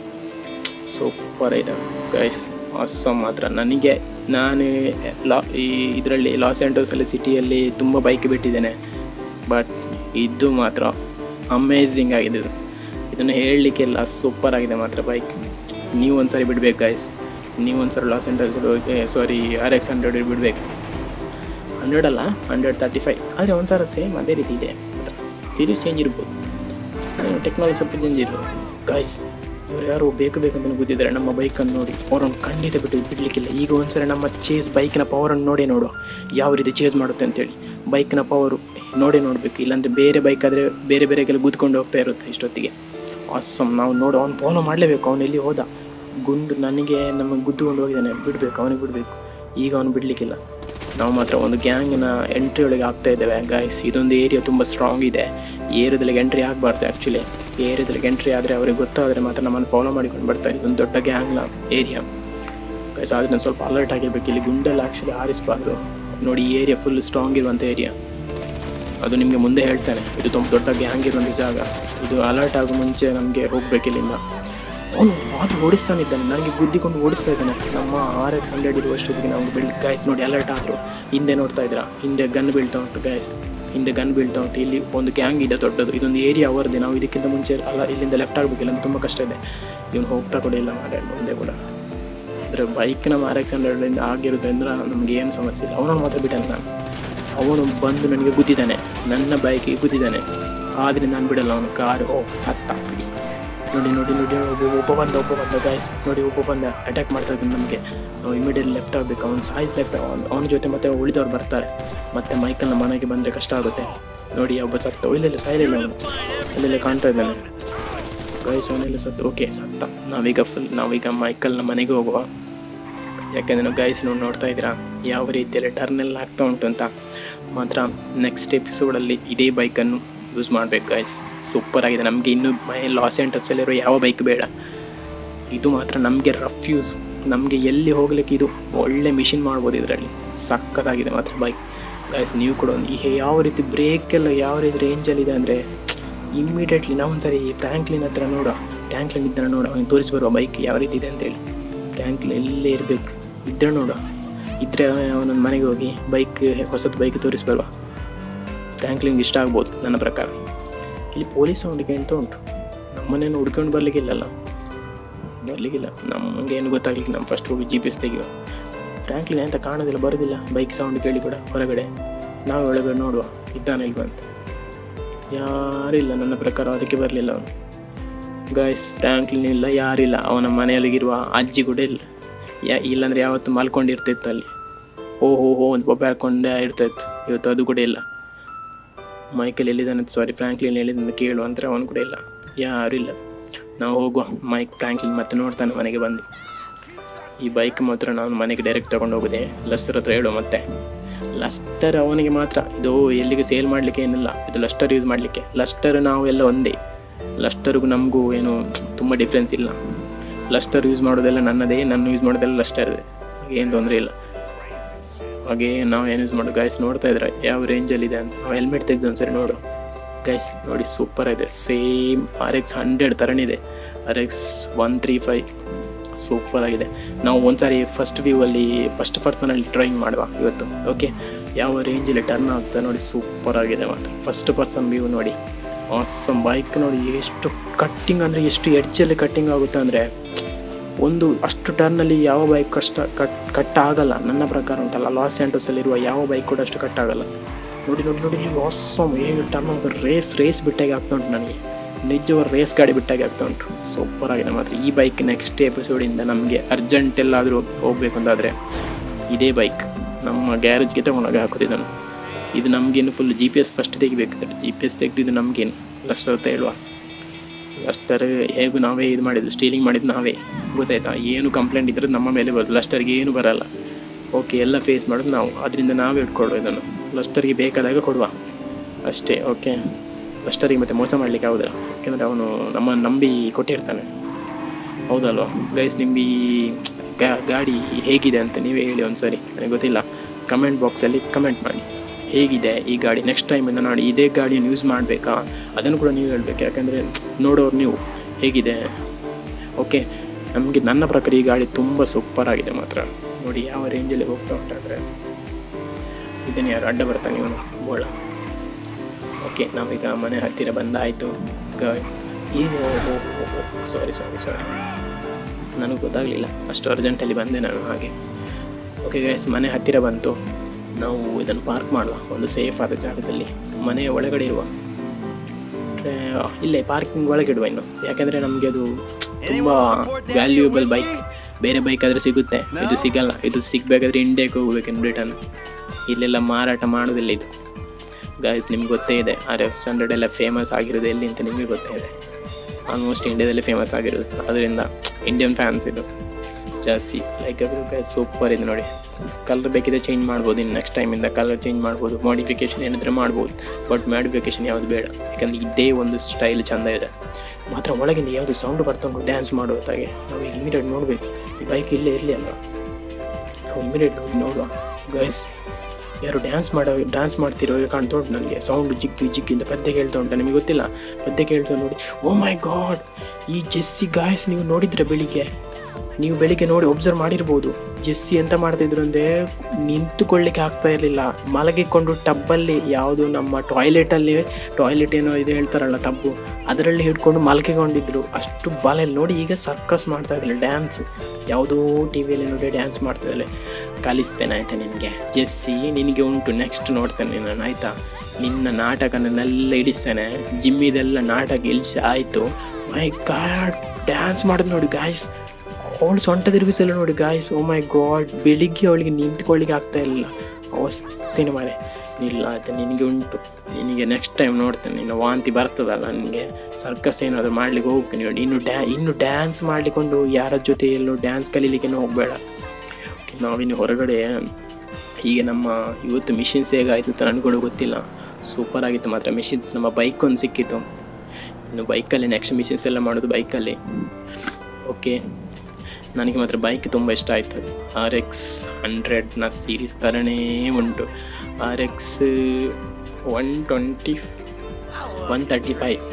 ಸೂಪರ್ ಇದೆ ಗೈಸ್. ಆಸಮ್ ಮಾತ್ರ. ನನಗೆ ನಾನು ಲಾ ಈ ಇದರಲ್ಲಿ ಲಾಸ್ ಆ್ಯಂಜಲಸಲ್ಲಿ ಸಿಟಿಯಲ್ಲಿ ತುಂಬ ಬೈಕ್ ಬಿಟ್ಟಿದ್ದೇನೆ, ಬಟ್ ಇದು ಮಾತ್ರ ಅಮೇಝಿಂಗ್ ಆಗಿದೆ. ಇದು ಇದನ್ನು ಹೇಳಲಿಕ್ಕೆಲ್ಲ ಸೂಪರ್ ಆಗಿದೆ ಮಾತ್ರ ಬೈಕ್. ನೀವು ಒಂದು ಸಾರಿ ಬಿಡಬೇಕು ಗೈಸ್. ನೀವು ಒಂದು ಸಾರಿ ಲಾಸ್ ಆ್ಯಂಜಲಸಲ್ಲಿ ಸಾರಿ ಆರ್ ಎಕ್ಸ್ ಹಂಡ್ರೆಡ್ ಬಿಡಬೇಕು. ಹಂಡ್ರೆಡ್ ಅಲ್ಲ, ಹಂಡ್ರೆಡ್ ತರ್ಟಿ ಫೈವ್ ಆದರೆ ಒಂದು ಸಾರಿ ಸೇಮ್ ಅದೇ ರೀತಿ ಇದೆ. ಸೀರೀಸ್ ಚೇಂಜ್ ಇರ್ಬೋದು, ಟೆಕ್ನಾಲಜಿ ಸ್ವಲ್ಪ ಚೇಂಜ್ ಇರ್ಬೋದು ಗಾಯ್ಸ್. ಇವರು ಯಾರು ಬೇಕು ಬೇಕಂತ ಗೊತ್ತಿದ್ದಾರೆ ನಮ್ಮ ಬೈಕನ್ನು ನೋಡಿ. ಅವರನ್ನು ಖಂಡಿತ ಬಿಟ್ಟು ಬಿಡಲಿಕ್ಕಿಲ್ಲ. ಈಗ ಒಂದ್ಸರಿ ನಮ್ಮ ಚೇಸ್ ಬೈಕಿನ ಪವರನ್ನು ನೋಡೇ ನೋಡುವ ಯಾವ ರೀತಿ ಚೇಸ್ ಮಾಡುತ್ತೆ ಅಂತೇಳಿ. ಬೈಕಿನ ಪವರು ನೋಡೇ ನೋಡಬೇಕು. ಇಲ್ಲಾಂದರೆ ಬೇರೆ ಬೈಕ್ ಆದರೆ ಬೇರೆ ಬೇರೆಗೆಲ್ಲ ಗುದ್ಕೊಂಡು ಹೋಗ್ತಾ ಇರುತ್ತೆ ಇಷ್ಟೊತ್ತಿಗೆ. ಆಸಮ್. ನಾವು ನೋಡು, ಅವ್ನು ಫಾಲೋ ಮಾಡಲೇಬೇಕು. ಅವನು ಎಲ್ಲಿ ಹೋದ ಗುಂಡು ನನಗೆ ನಮಗೆ ಗುದ್ದುಕೊಂಡು ಹೋಗಿದ್ದಾನೆ, ಬಿಡಬೇಕು, ಅವನಿಗೆ ಬಿಡಬೇಕು. ಈಗ ಅವನು ಬಿಡಲಿಕ್ಕಿಲ್ಲ. ನಾವು ಮಾತ್ರ ಒಂದು ಗ್ಯಾಂಗಿನ ಎಂಟ್ರಿ ಒಳಗೆ ಆಗ್ತಾ ಇದ್ದೇವೆ ಗಾಯ್ಸ್. ಇದೊಂದು ಏರಿಯಾ ತುಂಬ ಸ್ಟ್ರಾಂಗ್ ಇದೆ. ಈ ಏರಿಯಾದಲ್ಲಿ ಎಂಟ್ರಿ ಆಗಬಾರ್ದು ಆ್ಯಕ್ಚುಲಿ. ಈ ಏರಿಯಾದಲ್ಲಿ ಎಂಟ್ರಿ ಆದರೆ ಅವ್ರಿಗೆ ಗೊತ್ತಾದರೆ ಮಾತ್ರ ನಮ್ಮನ್ನು ಫಾಲೋ ಮಾಡಿಕೊಂಡು ಬರ್ತಾರೆ. ಇದೊಂದು ದೊಡ್ಡ ಗ್ಯಾಂಗ್ನ ಏರಿಯಾ ಗೈಸ್. ಆದರೆ ನಾನು ಸ್ವಲ್ಪ ಅಲರ್ಟ್ ಆಗಿರ್ಬೇಕು. ಇಲ್ಲಿ ಗುಂಡೆಲ್ಲ ಆ್ಯಕ್ಚುಲಿ ಹಾರಿಸಬಾರ್ದು. ನೋಡಿ, ಈ ಏರಿಯಾ ಫುಲ್ ಸ್ಟ್ರಾಂಗ್ ಇರುವಂಥ ಏರಿಯಾ. ಅದು ನಿಮಗೆ ಮುಂದೆ ಹೇಳ್ತಾನೆ. ಇದು ತುಂಬ ದೊಡ್ಡ ಗ್ಯಾಂಗ್ ಇರುವಂಥ ಜಾಗ. ಇದು ಅಲರ್ಟ್ ಆಗೋ ಮುಂಚೆ ನಮಗೆ ಹೋಗಬೇಕು ಇಲ್ಲಿಂದ. ಅವನು ಅದು ಓಡಿಸ್ತಾನಿದ್ದಾನೆ, ನನಗೆ ಗುದ್ದಿಕೊಂಡು ಓಡಿಸ್ತಾ ಇದ್ದಾನೆ. ನಮ್ಮ ಆರ್ ಎಕ್ಸ್ ಹಂಡ್ರೆಡ್ ಇರುವಷ್ಟೊತ್ತಿಗೆ ನಾವು ಬೆಳ್ ಗಾಯ್ಸ್ ನೋಡಿ ಅಲರ್ಟ್ ಆದರು. ಹಿಂದೆ ನೋಡ್ತಾ ಇದ್ದೀರಾ, ಹಿಂದೆ ಗನ್ ಬೀಳ್ತಾ ಉಂಟು ಗಾಯ್ಸ್. ಹಿಂದೆ ಗನ್ ಬೀಳ್ತಾ ಉಂಟು. ಇಲ್ಲಿ ಒಂದು ಗ್ಯಾಂಗ್ ಇದೆ ದೊಡ್ಡದು. ಇದೊಂದು ಏರಿಯಾ ಅವರದೇ. ನಾವು ಇದಕ್ಕಿಂತ ಮುಂಚೆ ಅಲ್ಲ ಇಲ್ಲಿಂದ ಲೆಫ್ಟ್ ಆಗಬೇಕಿಲ್ಲ ಅಂತ ತುಂಬ ಕಷ್ಟ ಇದೆ. ಇವನು ಹೋಗ್ತಾ ಕೂಡ ಇಲ್ಲ ಮಾಡ ಮುಂದೆ ಕೂಡ. ಅಂದರೆ ಬೈಕ್ ನಮ್ಮ ಆರ್ ಎಕ್ಸ್ ಹಂಡ್ರೆಡ್ಲಿಂದ ಆಗಿರೋದ್ರಿಂದ ನಮಗೆ ಏನು ಸಮಸ್ಯೆ ಇಲ್ಲ. ಅವನನ್ನು ಮಾತ್ರ ಬಿಟ್ಟನು ನಾನು. ಅವನು ಬಂದು ನನಗೆ ಗುದ್ದಿದ್ದಾನೆ, ನನ್ನ ಬೈಕಿಗೆ ಗುದ್ದಿದ್ದಾನೆ. ಆದರೆ ನಾನು ಬಿಡಲ್ಲ. ಅವನು ಕಾರು ಓ ಸತ್ತ ಬಿಡಿ. ನೋಡಿ ನೋಡಿ ನೋಡಿ ಒಬ್ಬ ಬಂದ ಒಬ್ಬ ಬಂದ ಗಾಯ್ಸ್. ನೋಡಿ ಒಬ್ಬ ಬಂದ ಅಟ್ಯಾಕ್ ಮಾಡ್ತಾ ಇದ್ದಾನೆ ನಮಗೆ. ನಾವು ಇಮಿಡಿಯೇಟ್ ಲೆಫ್ಟ್ ಆಗಬೇಕು. ಅವ್ನು ಸಾಯಿಸ್ಲೆಫ್ಟ್. ಅವ್ನು ಅವನ ಜೊತೆ ಮತ್ತೆ ಉಳಿದವ್ರು ಬರ್ತಾರೆ. ಮತ್ತು ಮೈಕಲ್ನ ಮನೆಗೆ ಬಂದರೆ ಕಷ್ಟ ಆಗುತ್ತೆ. ನೋಡಿ ಒಬ್ಬ ಸತ್ತ. ಇಲ್ಲೆಲ್ಲ ಸಾಯಲಿಲ್ಲ ಅವನು, ಅಲ್ಲೆಲ್ಲ ಕಾಣ್ತಾ ಇದ್ದಾನೆ ಗಾಯ್ಸ್. ಅವನೆಲ್ಲ ಸತ್ತು. ಓಕೆ ಸತ್ತ. ನಾವೀಗ ಫುಲ್ ನಾವೀಗ ಮೈಕಲ್ನ ಮನೆಗೆ ಹೋಗುವ. ಯಾಕೆಂದರೆ ನಾವು ಗಾಯ್ಸ್ ನೋಡಿ ನೋಡ್ತಾ ಇದ್ದೀರಾ ಯಾವ ರೀತಿಯಲ್ಲಿ ಟರ್ನೆಲ್ಲ ಆಗ್ತಾ ಉಂಟು ಅಂತ. ಮಾತ್ರ ನೆಕ್ಸ್ಟ್ ಎಪಿಸೋಡಲ್ಲಿ ಇದೇ ಬೈಕನ್ನು ಯೂಸ್ ಮಾಡಬೇಕು ಗಾಯ್ಸ್. ಸೂಪರ್ ಆಗಿದೆ. ನಮಗೆ ಇನ್ನೂ ಮೈ ಲಾಸ್ ಆ್ಯಂಜಲಸಲ್ಲಿರೋ ಯಾವ ಬೈಕ್ ಬೇಡ. ಇದು ಮಾತ್ರ ನಮಗೆ ರಫ್ ಯೂಸ್. ನಮಗೆ ಎಲ್ಲಿ ಹೋಗ್ಲಿಕ್ಕೆ ಇದು ಒಳ್ಳೆ ಮಿಷಿನ್ ಮಾಡ್ಬೋದು. ಇದರಲ್ಲಿ ಸಕ್ಕತ್ತಾಗಿದೆ ಮಾತ್ರ ಬೈಕ್ ಗಾಯ್ಸ್. ನೀವು ಕೂಡ ಈ ಯಾವ ರೀತಿ ಬ್ರೇಕೆಲ್ಲ ಯಾವ ರೀತಿ ರೇಂಜಲ್ಲಿದೆ ಅಂದರೆ ಇಮ್ಮಿಡಿಯೇಟ್ಲಿ ನಾವು ಒಂದು ಸರಿ ಫ್ರ್ಯಾಂಕ್ಲಿನ್ ಹತ್ರ ನೋಡೋ. ಟ್ಯಾಂಕ್ಲಿನ್ ಇದ್ದರೆ ನೋಡೋ, ಅವ್ನಿಗೆ ತೋರಿಸಿ ಬರುವ ಬೈಕ್ ಯಾವ ರೀತಿ ಇದೆ ಅಂತೇಳಿ. ಟ್ಯಾಂಕ್ಲಿ ಎಲ್ಲೇ ಇರಬೇಕು ಇದ್ದರೆ ನೋಡೋ. ಇದ್ದರೆ ಅವನೊಂದು ಮನೆಗೆ ಹೋಗಿ ಬೈಕ್ ಹೊಸದು ಬೈಕ್ ತೋರಿಸಿ ಬರುವ. ಫ್ರ್ಯಾಂಕ್ಲಿನ್ಗೆ ಇಷ್ಟ ಆಗ್ಬೋದು ನನ್ನ ಪ್ರಕಾರ. ಇಲ್ಲಿ ಪೊಲೀಸ್ ಸೌಂಡ್ ಕೇಳ್ತಾ ಉಂಟು. ನಮ್ಮನೇನು ಹುಡ್ಕೊಂಡು ಬರಲಿಕ್ಕಿಲ್ಲಲ್ಲ, ಬರಲಿಕ್ಕಿಲ್ಲ. ನಮಗೆ ಏನು ಗೊತ್ತಾಗ್ಲಿಕ್ಕೆ ನಮ್ಮ ಫಸ್ಟ್ ಹೋಗಿ ಜಿ ಪಿ ಎಸ್ ತೆಗೆಯುವ. ಫ್ರ್ಯಾಂಕ್ಲಿನ್ ಅಂತ ಕಾಣೋದಿಲ್ಲ, ಬರೋದಿಲ್ಲ ಬೈಕ್ ಸೌಂಡ್ ಕೇಳಿ ಕೂಡ ಹೊರಗಡೆ. ನಾವು ಒಳಗೆ ನೋಡುವ ಇದ್ದಾನೆ ಇಲ್ವ ಅಂತ. ಯಾರಿಲ್ಲ ನನ್ನ ಪ್ರಕಾರ, ಅದಕ್ಕೆ ಬರಲಿಲ್ಲ ಅವನು. ಗಾಯ್ಸ್ ಫ್ರ್ಯಾಂಕ್ಲಿನ್ ಇಲ್ಲ, ಯಾರಿಲ್ಲ. ಅವನ ಮನೆಯಲ್ಲಿಗಿರುವ ಅಜ್ಜಿ ಕೂಡ ಇಲ್ಲ. ಯಾ ಇಲ್ಲಾಂದರೆ ಯಾವತ್ತು ಮಲ್ಕೊಂಡಿರ್ತಿತ್ತು ಅಲ್ಲಿ, ಓ ಹೋ ಹೋ ಒಂದು ಬೊಬ್ಬೆ ಹಾಕ್ಕೊಂಡೇ ಇರ್ತಾಯಿತ್ತು. ಇವತ್ತು ಅದು ಕೂಡ ಇಲ್ಲ. ಮೈಕಲ್ ಎಲ್ಲಿದ್ದಾನೆ, ಸಾರಿ ಫ್ರ್ಯಾಂಕ್ಲಿನ್ ಎಲ್ಲಿದ್ದಾನೆ ಕೇಳು ಅಂದರೆ ಅವನು ಕೂಡ ಇಲ್ಲ, ಯಾರೂ ಇಲ್ಲ. ನಾವು ಹೋಗುವ. ಮೈಕ್ ಫ್ರ್ಯಾಂಕ್ಲಿನ್ ಮತ್ತೆ ನೋಡ್ತಾನೆ ಮನೆಗೆ ಬಂದು. ಈ ಬೈಕ್ ಮಾತ್ರ ನಾನು ಮನೆಗೆ ಡೈರೆಕ್ಟ್ ತೊಗೊಂಡು ಹೋಗೋದೆ, ಲಸ್ಟರ್ ಹತ್ರ ಹೇಳುವ. ಮತ್ತೆ ಲಸ್ಟರ್ ಅವನಿಗೆ ಮಾತ್ರ, ಇದು ಎಲ್ಲಿಗೆ ಸೇಲ್ ಮಾಡಲಿಕ್ಕೆ ಏನಿಲ್ಲ, ಇದು ಲಸ್ಟರ್ ಯೂಸ್ ಮಾಡಲಿಕ್ಕೆ. ಲಸ್ಟರ್ ನಾವು ಎಲ್ಲ ಒಂದೇ, ಲಸ್ಟರ್ಗೂ ನಮಗೂ ಏನು ತುಂಬ ಡಿಫ್ರೆನ್ಸ್ ಇಲ್ಲ. ಲಸ್ಟರ್ ಯೂಸ್ ಮಾಡೋದೆಲ್ಲ ನನ್ನದೇ, ನನ್ನ ಯೂಸ್ ಮಾಡೋದೆಲ್ಲ ಲಸ್ಟರ್ದೇ, ಏನು ತೊಂದರೆ ಇಲ್ಲ. ಹಾಗೆ ನಾವು ಏನು ಯೂಸ್ ಮಾಡೋದು ಗೈಸ್, ನೋಡ್ತಾ ಇದ್ರೆ ಯಾವ ರೇಂಜಲ್ಲಿದೆ ಅಂತ. ನಾವು ಹೆಲ್ಮೆಟ್ ತೆಗೆದು ಒಂದ್ಸರಿ ನೋಡು ಗೈಸ್, ನೋಡಿ ಸೂಪರ್ ಇದೆ. ಸೇಮ್ ಆರ್ ಎಕ್ಸ್ ಹಂಡ್ರೆಡ್ ಥರನಿದೆ, R X one three five super ಆಗಿದೆ. ನಾವು ಒಂದ್ಸಾರಿ ಫಸ್ಟ್ ವ್ಯೂವಲ್ಲಿ ಫಸ್ಟ್ ಪರ್ಸನಲ್ಲಿ ಡ್ರಾಯಿಂಗ್ ಮಾಡುವ ಇವತ್ತು. ಓಕೆ, ಯಾವ ರೇಂಜಲ್ಲಿ ಟರ್ನ್ ಆಗ್ತದೆ ನೋಡಿ, ಸೂಪರ್ ಆಗಿದೆ ಮಾತ್ರ. ಫಸ್ಟ್ ಪರ್ಸನ್ ವ್ಯೂ ನೋಡಿ, ಆಸಮ್ ಬೈಕ್ ನೋಡಿ. ಎಷ್ಟು ಕಟ್ಟಿಂಗ್ ಅಂದರೆ ಎಷ್ಟು ಎಡ್ಜಲ್ಲಿ ಕಟ್ಟಿಂಗ್ ಆಗುತ್ತೆ ಅಂದರೆ, ಒಂದು ಅಷ್ಟು ಟರ್ನಲ್ಲಿ ಯಾವ ಬೈಕ್ ಕಷ್ಟ ಕಟ್ ಕಟ್ ಆಗಲ್ಲ ನನ್ನ ಪ್ರಕಾರ ಉಂಟಲ್ಲ. ಲಾಸ್ ಸ್ಯಾಂಟೋಸಲ್ಲಿರುವ ಯಾವ ಬೈಕ್ ಕೂಡ ಅಷ್ಟು ಕಟ್ ಆಗಲ್ಲ. ನೋಡಿ ನೋಡಿ ನೋಡಿ ಆಸಮ್ ಏನು ಟರ್ನ್ ಆಗೋದು, ರೇಸ್ ರೇಸ್ ಬಿಟ್ಟಾಗಿ ಆಗ್ತಾ ಉಂಟು ನನಗೆ, ನಿಜವಾದ ರೇಸ್ ಗಾಡಿ ಬಿಟ್ಟಾಗಿ ಆಗ್ತಾ ಉಂಟು. ಸೂಪರ್ ಆಗಿದೆ ಮಾತ್ರ ಈ ಬೈಕ್. ನೆಕ್ಸ್ಟ್ ಎಪಿಸೋಡಿಂದ ನಮಗೆ ಅರ್ಜೆಂಟ್ ಎಲ್ಲಾದರೂ ಹೋಗಬೇಕು ಅಂತಾದರೆ ಇದೇ ಬೈಕ್ ನಮ್ಮ ಗ್ಯಾರೇಜ್ಗೆ ತೊಗೊಂಡಾಗ ಹಾಕೋದು ಇದನ್ನು. ಇದು ನಮಗೇನು full G P S first ತೆಗಿಬೇಕಿತ್ತು, ಜಿ ಪಿ ಎಸ್ ತೆಗೆದಿದ್ದು ನಮಗೇನು ಲಸ್ಟರ್ ಅಂತ ಹೇಳುವ. ಲಸ್ಟರ್ ಹೇಗೂ ನಾವೇ ಇದು ಮಾಡಿದ್ದು, ಸ್ಟೀಲಿಂಗ್ ಮಾಡಿದ್ದು ನಾವೇ, ಗೊತ್ತಾಯ್ತಾ. ಏನು ಕಂಪ್ಲೇಂಟ್ ಇದ್ರೆ ನಮ್ಮ ಮೇಲೆ ಬರೋದು, ಲಸ್ಟರ್ಗೆ ಏನು ಬರೋಲ್ಲ. ಓಕೆ, ಎಲ್ಲ ಫೇಸ್ ಮಾಡೋದು ನಾವು, ಅದರಿಂದ ನಾವೇ ಇಟ್ಕೊಳ್ಳೋ ಇದನ್ನು. ಲಸ್ಟರ್ಗೆ ಬೇಕಾದಾಗ ಕೊಡುವ ಅಷ್ಟೇ. ಓಕೆ, ಲಸ್ಟರಿಗೆ ಮತ್ತೆ ಮೋಸ ಮಾಡಲಿಕ್ಕೆ ಆಗೋದಿಲ್ಲ, ಯಾಕೆಂದರೆ ಅವನು ನಮ್ಮ ನಂಬಿ ಕೊಟ್ಟಿರ್ತಾನೆ, ಹೌದಲ್ವ ಗೈಸ್. ನಿಂಬಿ ಗಾಡಿ ಹೇಗಿದೆ ಅಂತ ನೀವೇ ಹೇಳಿ ಒಂದು ಸರಿ, ನನಗೆ ಗೊತ್ತಿಲ್ಲ. ಕಮೆಂಟ್ ಬಾಕ್ಸಲ್ಲಿ ಕಮೆಂಟ್ ಮಾಡಿ ಹೇಗಿದೆ ಈ ಗಾಡಿ. ನೆಕ್ಸ್ಟ್ ಟೈಮಿಂದ ನಾನು ಇದೇ ಗಾಡಿಯನ್ನು ಯೂಸ್ ಮಾಡಬೇಕಾ ಅದನ್ನು ಕೂಡ ನೀವು ಹೇಳಬೇಕು, ಯಾಕಂದರೆ ನೋಡೋರು ನೀವು ಹೇಗಿದೆ. ಓಕೆ, ನಮಗೆ ನನ್ನ ಪ್ರಕಾರ ಈ ಗಾಡಿ ತುಂಬ ಸೂಪರ್ ಆಗಿದೆ ಮಾತ್ರ. ನೋಡಿ ಯಾವ ರೇಂಜಲ್ಲಿ ಹೋಗ್ತಾ ಉಂಟಾದರೆ, ಇದನ್ನು ಯಾರು ಅಡ್ಡ ಬರ್ತಾನೆ ಇವನು ಬೋಳ. ಓಕೆ, ನಾವೀಗ ಮನೆ ಹತ್ತಿರ ಬಂದಾಯಿತು ಗಾಯ್ಸ್. ಈಗ ಸಾರಿ ಸಾರಿ ಸಾರಿ ನನಗೆ ಗೊತ್ತಾಗಲಿಲ್ಲ, ಅಷ್ಟು ಅರ್ಜೆಂಟಲ್ಲಿ ಬಂದೆ ನಾನು ಹಾಗೆ. ಓಕೆ ಗೈಸ್, ಮನೆ ಹತ್ತಿರ ಬಂತು. ನಾವು ಇದನ್ನು ಪಾರ್ಕ್ ಮಾಡುವ ಒಂದು ಸೇಫ್ ಆದ ಜಾಗದಲ್ಲಿ, ಮನೆಯ ಒಳಗಡೆ ಇರುವ. ಇಲ್ಲೇ ಪಾರ್ಕಿಂಗ್ ಒಳಗಿಡುವ ಇನ್ನು, ಯಾಕೆಂದರೆ ನಮಗೆ ಅದು ತುಂಬ ವ್ಯಾಲ್ಯೂಯಬಲ್ ಬೈಕ್. ಬೇರೆ ಬೈಕ್ ಆದರೆ ಸಿಗುತ್ತೆ, ಇದು ಸಿಗಲ್ಲ. ಇದು ಸಿಗಬೇಕಾದ್ರೆ ಇಂಡಿಯಾಗೆ ಹೋಗ್ಬೇಕೇನು, ಬ್ರಿಟನ್. ಇಲ್ಲೆಲ್ಲ ಮಾರಾಟ ಮಾಡೋದಿಲ್ಲ ಇದು ಗೈಸ್. ನಿಮ್ಗೆ ಗೊತ್ತೇ ಇದೆ, ಆರ್ ಎಫ್ ಹಂಡ್ರೆಡ್ ಎಲ್ಲ ಫೇಮಸ್ ಆಗಿರೋದು ಎಲ್ಲಿ ಅಂತ ನಿಮಗೆ ಗೊತ್ತೇ ಇದೆ. ಆಲ್ಮೋಸ್ಟ್ ಇಂಡಿಯಾದಲ್ಲೇ ಫೇಮಸ್ ಆಗಿರೋದು, ಅದರಿಂದ ಇಂಡಿಯನ್ ಫ್ಯಾನ್ಸ್ ಇದು ಜಾಸ್ತಿ ಲೈಕ್ ಅದು ಗೈಸ್. ಸೂಪರ್ ಇದೆ ನೋಡಿ. ಕಲರ್ ಬೇಕಿದೆ ಚೇಂಜ್ ಮಾಡ್ಬೋದು, ಇನ್ನು ನೆಕ್ಸ್ಟ್ ಟೈಮಿಂದ ಕಲರ್ ಚೇಂಜ್ ಮಾಡ್ಬೋದು, ಮಾಡಿಫಿಕೇಷನ್ ಏನಿದ್ರೆ ಮಾಡ್ಬೋದು. ಬಟ್ ಮಾಡಿಫಿಕೇಷನ್ ಯಾವುದು ಬೇಡ, ಯಾಕಂದರೆ ಇದೇ ಒಂದು ಸ್ಟೈಲ್ ಚೆಂದ ಇದೆ ಮಾತ್ರ. ಒಳಗಿಂದ ಯಾವುದು ಸೌಂಡ್ ಬರ್ಕೊಂಡು ಡ್ಯಾನ್ಸ್ ಮಾಡೋ ಹೊತ್ತಾಗೆ ನಾವು ಈಗ ಇಮಿಡಿಯೇಟ್ ನೋಡಬೇಕು. ಈ ಬೈಕ್ ಇಲ್ಲೇ ಇರಲಿ ಅಲ್ವಾ, ನಾವು ಇಮಿಡಿಯೇಟ್ ನೋಡಿ ನೋಡುವ ಗೈಸ್. ಯಾರು ಡ್ಯಾನ್ಸ್ ಮಾಡೋ ಡ್ಯಾನ್ಸ್ ಮಾಡ್ತಿರೋ ಕಾಣ್ತಾ ಉಂಟು ನನಗೆ. ಸೌಂಡು ಜಿಗ್ಗಿ ಜಿಗ್ಗಿಂದ ಪದ್ಯ ಕೇಳ್ತಾ ಉಂಟು, ನಿಮಗೆ ಗೊತ್ತಿಲ್ಲ. ಪದ್ಯ ಕೇಳ್ತಾ ನೋಡಿ, ಓ ಮೈ ಗಾಡ್, ಈ ಜೆಸ್ಸಿ ಗಾಯ್ಸ್ ನೀವು ನೋಡಿದರೆ ಬೆಳಿಗ್ಗೆ, ನೀವು ಬೆಳಿಗ್ಗೆ ನೋಡಿ ಒಬ್ಸರ್ವ್ ಮಾಡಿರ್ಬೋದು. ಜೆಸ್ಸಿ ಎಂತ ಮಾಡ್ತಾಯಿದ್ರು ಅಂದರೆ, ನಿಂತುಕೊಳ್ಳಿಕ್ಕೆ ಆಗ್ತಾ ಇರಲಿಲ್ಲ, ಮಲಗಿಕೊಂಡು ಟಬ್ಬಲ್ಲಿ, ಯಾವುದು ನಮ್ಮ ಟಾಯ್ಲೆಟಲ್ಲಿ, ಟಾಯ್ಲೆಟ್ ಏನೋ ಇದು ಹೇಳ್ತಾರಲ್ಲ ಟಬ್ಬು, ಅದರಲ್ಲಿ ಹಿಡ್ಕೊಂಡು ಮಲಗಿಕೊಂಡಿದ್ರು. ಅಷ್ಟು ಬಾಲಲ್ಲಿ ನೋಡಿ. ಈಗ ಸರ್ಕಸ್ ಮಾಡ್ತಾ ಇದ್ದಿಲ್ಲ, ಡ್ಯಾನ್ಸ್ ಯಾವುದೋ ಟಿ ವಿಯಲ್ಲಿ ನೋಡಿ ಡ್ಯಾನ್ಸ್ ಮಾಡ್ತಾ ಇದ್ದಲ್ಲಿ. ಕಲಿಸ್ತೇನೆ ಆಯಿತಾ ನಿನಗೆ ಜೆಸ್ಸಿ, ನಿನಗೆ ಉಂಟು, ನೆಕ್ಸ್ಟ್ ನೋಡ್ತೇನೆ ನಾನು ಆಯಿತಾ. ನಿನ್ನ ನಾಟಕನೆಲ್ಲ ಇಡಿಸ್ತೇನೆ, ಜಿಮ್ಮಿದೆಲ್ಲ ನಾಟಕ ಇಳಿಸಿ ಆಯಿತು. ಮೈ ಗಾಡ್, ಡ್ಯಾನ್ಸ್ ಮಾಡೋದು ನೋಡಿ ಗಾಯ್ಸ್. ಅವಳು ಸೊಂಟ ತಿರುಗಿಸಲ್ಲ ನೋಡಿ ಗಾಯ್ಸ್. ಓ ಮೈ ಗಾಡ್, ಬೆಳಿಗ್ಗೆ ಅವಳಿಗೆ ನಿಂತ್ಕೊಳ್ಳಿಕ್ಕೆ ಆಗ್ತಾ ಇಲ್ಲ, ಅವಸ್ಥೆನೇ ಮಾರೆ. ಇಲ್ಲ ಆಯ್ತು, ನಿನಗೆ ಉಂಟು, ನಿನಗೆ ನೆಕ್ಸ್ಟ್ ಟೈಮ್ ನೋಡ್ತೇನೆ. ಇನ್ನು ವಾಂತಿ ಬರ್ತದಲ್ಲ ನನಗೆ, ಸರ್ಕಸ್ ಏನಾದರೂ ಮಾಡ್ಲಿಕ್ಕೆ ಹೋಗ್ತೀನಿ ನೋಡಿ. ಇನ್ನು ಡ್ಯಾ ಇನ್ನು ಡ್ಯಾನ್ಸ್ ಮಾಡಲಿಕ್ಕೊಂಡು ಯಾರ ಜೊತೆ ಎಲ್ಲೋ ಡ್ಯಾನ್ಸ್ ಕಲೀಲಿಕ್ಕೆ ಹೋಗಬೇಡ. ಓಕೆ, ನಾವಿನ್ನು ಹೊರಗಡೆ. ಈಗ ನಮ್ಮ ಇವತ್ತು ಮಿಷಿನ್ಸ್ ಹೇಗಾಯಿತು ಅಂತ ನನಗೂ ಗೊತ್ತಿಲ್ಲ, ಸೂಪರ್ ಆಗಿತ್ತು ಮಾತ್ರ ಮಿಷಿನ್ಸ್. ನಮ್ಮ ಬೈಕ್ ಒಂದು ಸಿಕ್ಕಿತ್ತು, ಇನ್ನು ಬೈಕಲ್ಲಿ ನೆಕ್ಸ್ಟ್ ಮಿಷಿನ್ಸ್ ಎಲ್ಲ ಮಾಡೋದು ಬೈಕಲ್ಲಿ. ಓಕೆ, ನನಗೆ ಮಾತ್ರ ಬೈಕ್ ತುಂಬ ಇಷ್ಟ ಆಯಿತು. ಆರ್ ಎಕ್ಸ್ ಹಂಡ್ರೆಡ್ನ ಸೀರೀಸ್ ಥರನೇ ಉಂಟು. R X one twenty one thirty five.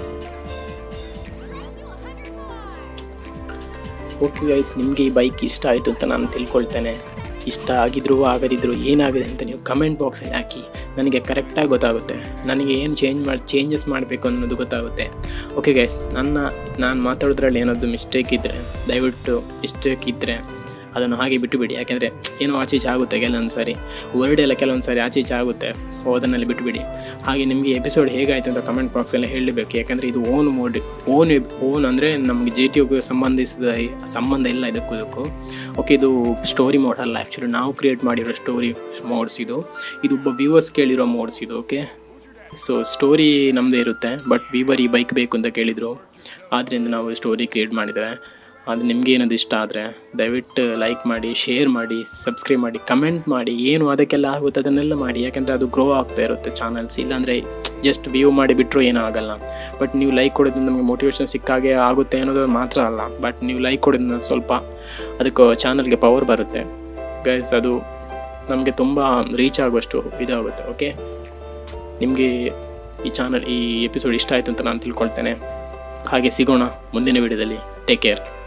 Okay guys, ನಿಮಗೆ ಈ ಬೈಕ್ ಇಷ್ಟ ಆಯಿತು ಅಂತ ನಾನು ತಿಳ್ಕೊಳ್ತೇನೆ. ಇಷ್ಟ ಆಗಿದ್ರು ಆಗದಿದ್ರು ಏನಾಗಿದೆ ಅಂತ ನೀವು ಕಮೆಂಟ್ ಬಾಕ್ಸಲ್ಲಿ ಹಾಕಿ, ನನಗೆ ಕರೆಕ್ಟಾಗಿ ಗೊತ್ತಾಗುತ್ತೆ. ನನಗೆ ಏನು ಚೇಂಜ್ ಮಾಡಿ ಚೇಂಜಸ್ ಮಾಡಬೇಕು ಅನ್ನೋದು ಗೊತ್ತಾಗುತ್ತೆ. ಓಕೆ ಗೈಸ್, ನನ್ನ ನಾನು ಮಾತಾಡೋದ್ರಲ್ಲಿ ಏನಾದರೂ ಮಿಸ್ಟೇಕ್ ಇದ್ದರೆ, ದಯವಿಟ್ಟು ಮಿಸ್ಟೇಕ್ ಇದ್ದರೆ ಅದನ್ನು ಹಾಗೆ ಬಿಟ್ಟುಬಿಡಿ. ಯಾಕೆಂದರೆ ಏನೋ ಆಚೆ ಈಚೆ ಆಗುತ್ತೆ ಕೆಲವೊಂದು ಸಾರಿ, ವರ್ಡ್ ಎಲ್ಲ ಕೆಲವೊಂದು ಸಾರಿ ಆಚೆ ಈಚೆ ಆಗುತ್ತೆ, ಅದನ್ನೆಲ್ಲ ಬಿಟ್ಟುಬಿಡಿ. ಹಾಗೆ ನಿಮಗೆ ಎಪಿಸೋಡ್ ಹೇಗಾಯಿತು ಅಂತ ಕಮೆಂಟ್ ಬಾಕ್ಸಲ್ಲಿ ಹೇಳಬೇಕು. ಯಾಕೆಂದರೆ ಇದು ಓನ್ ಮೋಡ್ ಓನ್ ಓನ್ ಅಂದರೆ ನಮಗೆ ಜಿ ಟಿ ಯುಗೂ ಸಂಬಂಧಿಸಿದ ಸಂಬಂಧ ಇಲ್ಲ ಇದಕ್ಕೂ ಇದಕ್ಕೂ. ಓಕೆ, ಇದು ಸ್ಟೋರಿ ಮೋಡ್ ಅಲ್ಲ, ಆ್ಯಕ್ಚುಲಿ ನಾವು ಕ್ರಿಯೇಟ್ ಮಾಡಿರೋ ಸ್ಟೋರಿ ಮೋಡ್ಸ್ ಇದು. ಇದು ಒಬ್ಬ ವ್ಯೂವರ್ಸ್ ಕೇಳಿರೋ ಮೋಡ್ಸ್ ಇದು. ಓಕೆ, ಸೊ ಸ್ಟೋರಿ ನಮ್ಮದೇ ಇರುತ್ತೆ, ಬಟ್ ವೀವರ್ ಈ ಬೈಕ್ ಬೇಕು ಅಂತ ಕೇಳಿದರು, ಆದ್ದರಿಂದ ನಾವು ಸ್ಟೋರಿ ಕ್ರಿಯೇಟ್ ಮಾಡಿದ್ದೇವೆ. ಅದು ನಿಮಗೆ ಏನಾದ್ರು ಇಷ್ಟ ಆದರೆ ದಯವಿಟ್ಟು ಲೈಕ್ ಮಾಡಿ, ಶೇರ್ ಮಾಡಿ, ಸಬ್ಸ್ಕ್ರೈಬ್ ಮಾಡಿ, ಕಮೆಂಟ್ ಮಾಡಿ, ಏನು ಅದಕ್ಕೆಲ್ಲ ಆಗುತ್ತೆ ಅದನ್ನೆಲ್ಲ ಮಾಡಿ. ಯಾಕೆಂದರೆ ಅದು ಗ್ರೋ ಆಗ್ತಾ ಇರುತ್ತೆ ಚಾನಲ್ಸ್. ಇಲ್ಲಾಂದರೆ ಜಸ್ಟ್ ವ್ಯೂ ಮಾಡಿ ಬಿಟ್ಟರು ಏನೂ ಆಗೋಲ್ಲ. ಬಟ್ ನೀವು ಲೈಕ್ ಕೊಡೋದ್ರಿಂದ ನಮಗೆ ಮೋಟಿವೇಶನ್ ಸಿಕ್ಕಾಗೆ ಆಗುತ್ತೆ ಅನ್ನೋದು ಮಾತ್ರ ಅಲ್ಲ, ಬಟ್ ನೀವು ಲೈಕ್ ಕೊಡೋದ್ರಿಂದ ಸ್ವಲ್ಪ ಅದಕ್ಕೆ ಚಾನಲ್ಗೆ ಪವರ್ ಬರುತ್ತೆ ಗೈಸ್. ಅದು ನಮಗೆ ತುಂಬ ರೀಚ್ ಆಗುವಷ್ಟು ಇದಾಗುತ್ತೆ. ಓಕೆ, ನಿಮಗೆ ಈ ಚಾನಲ್ ಈ ಎಪಿಸೋಡ್ ಇಷ್ಟ ಆಯಿತು ಅಂತ ನಾನು ತಿಳ್ಕೊಳ್ತೇನೆ. ಹಾಗೆ ಸಿಗೋಣ ಮುಂದಿನ ವಿಡಿಯೋದಲ್ಲಿ. Take care.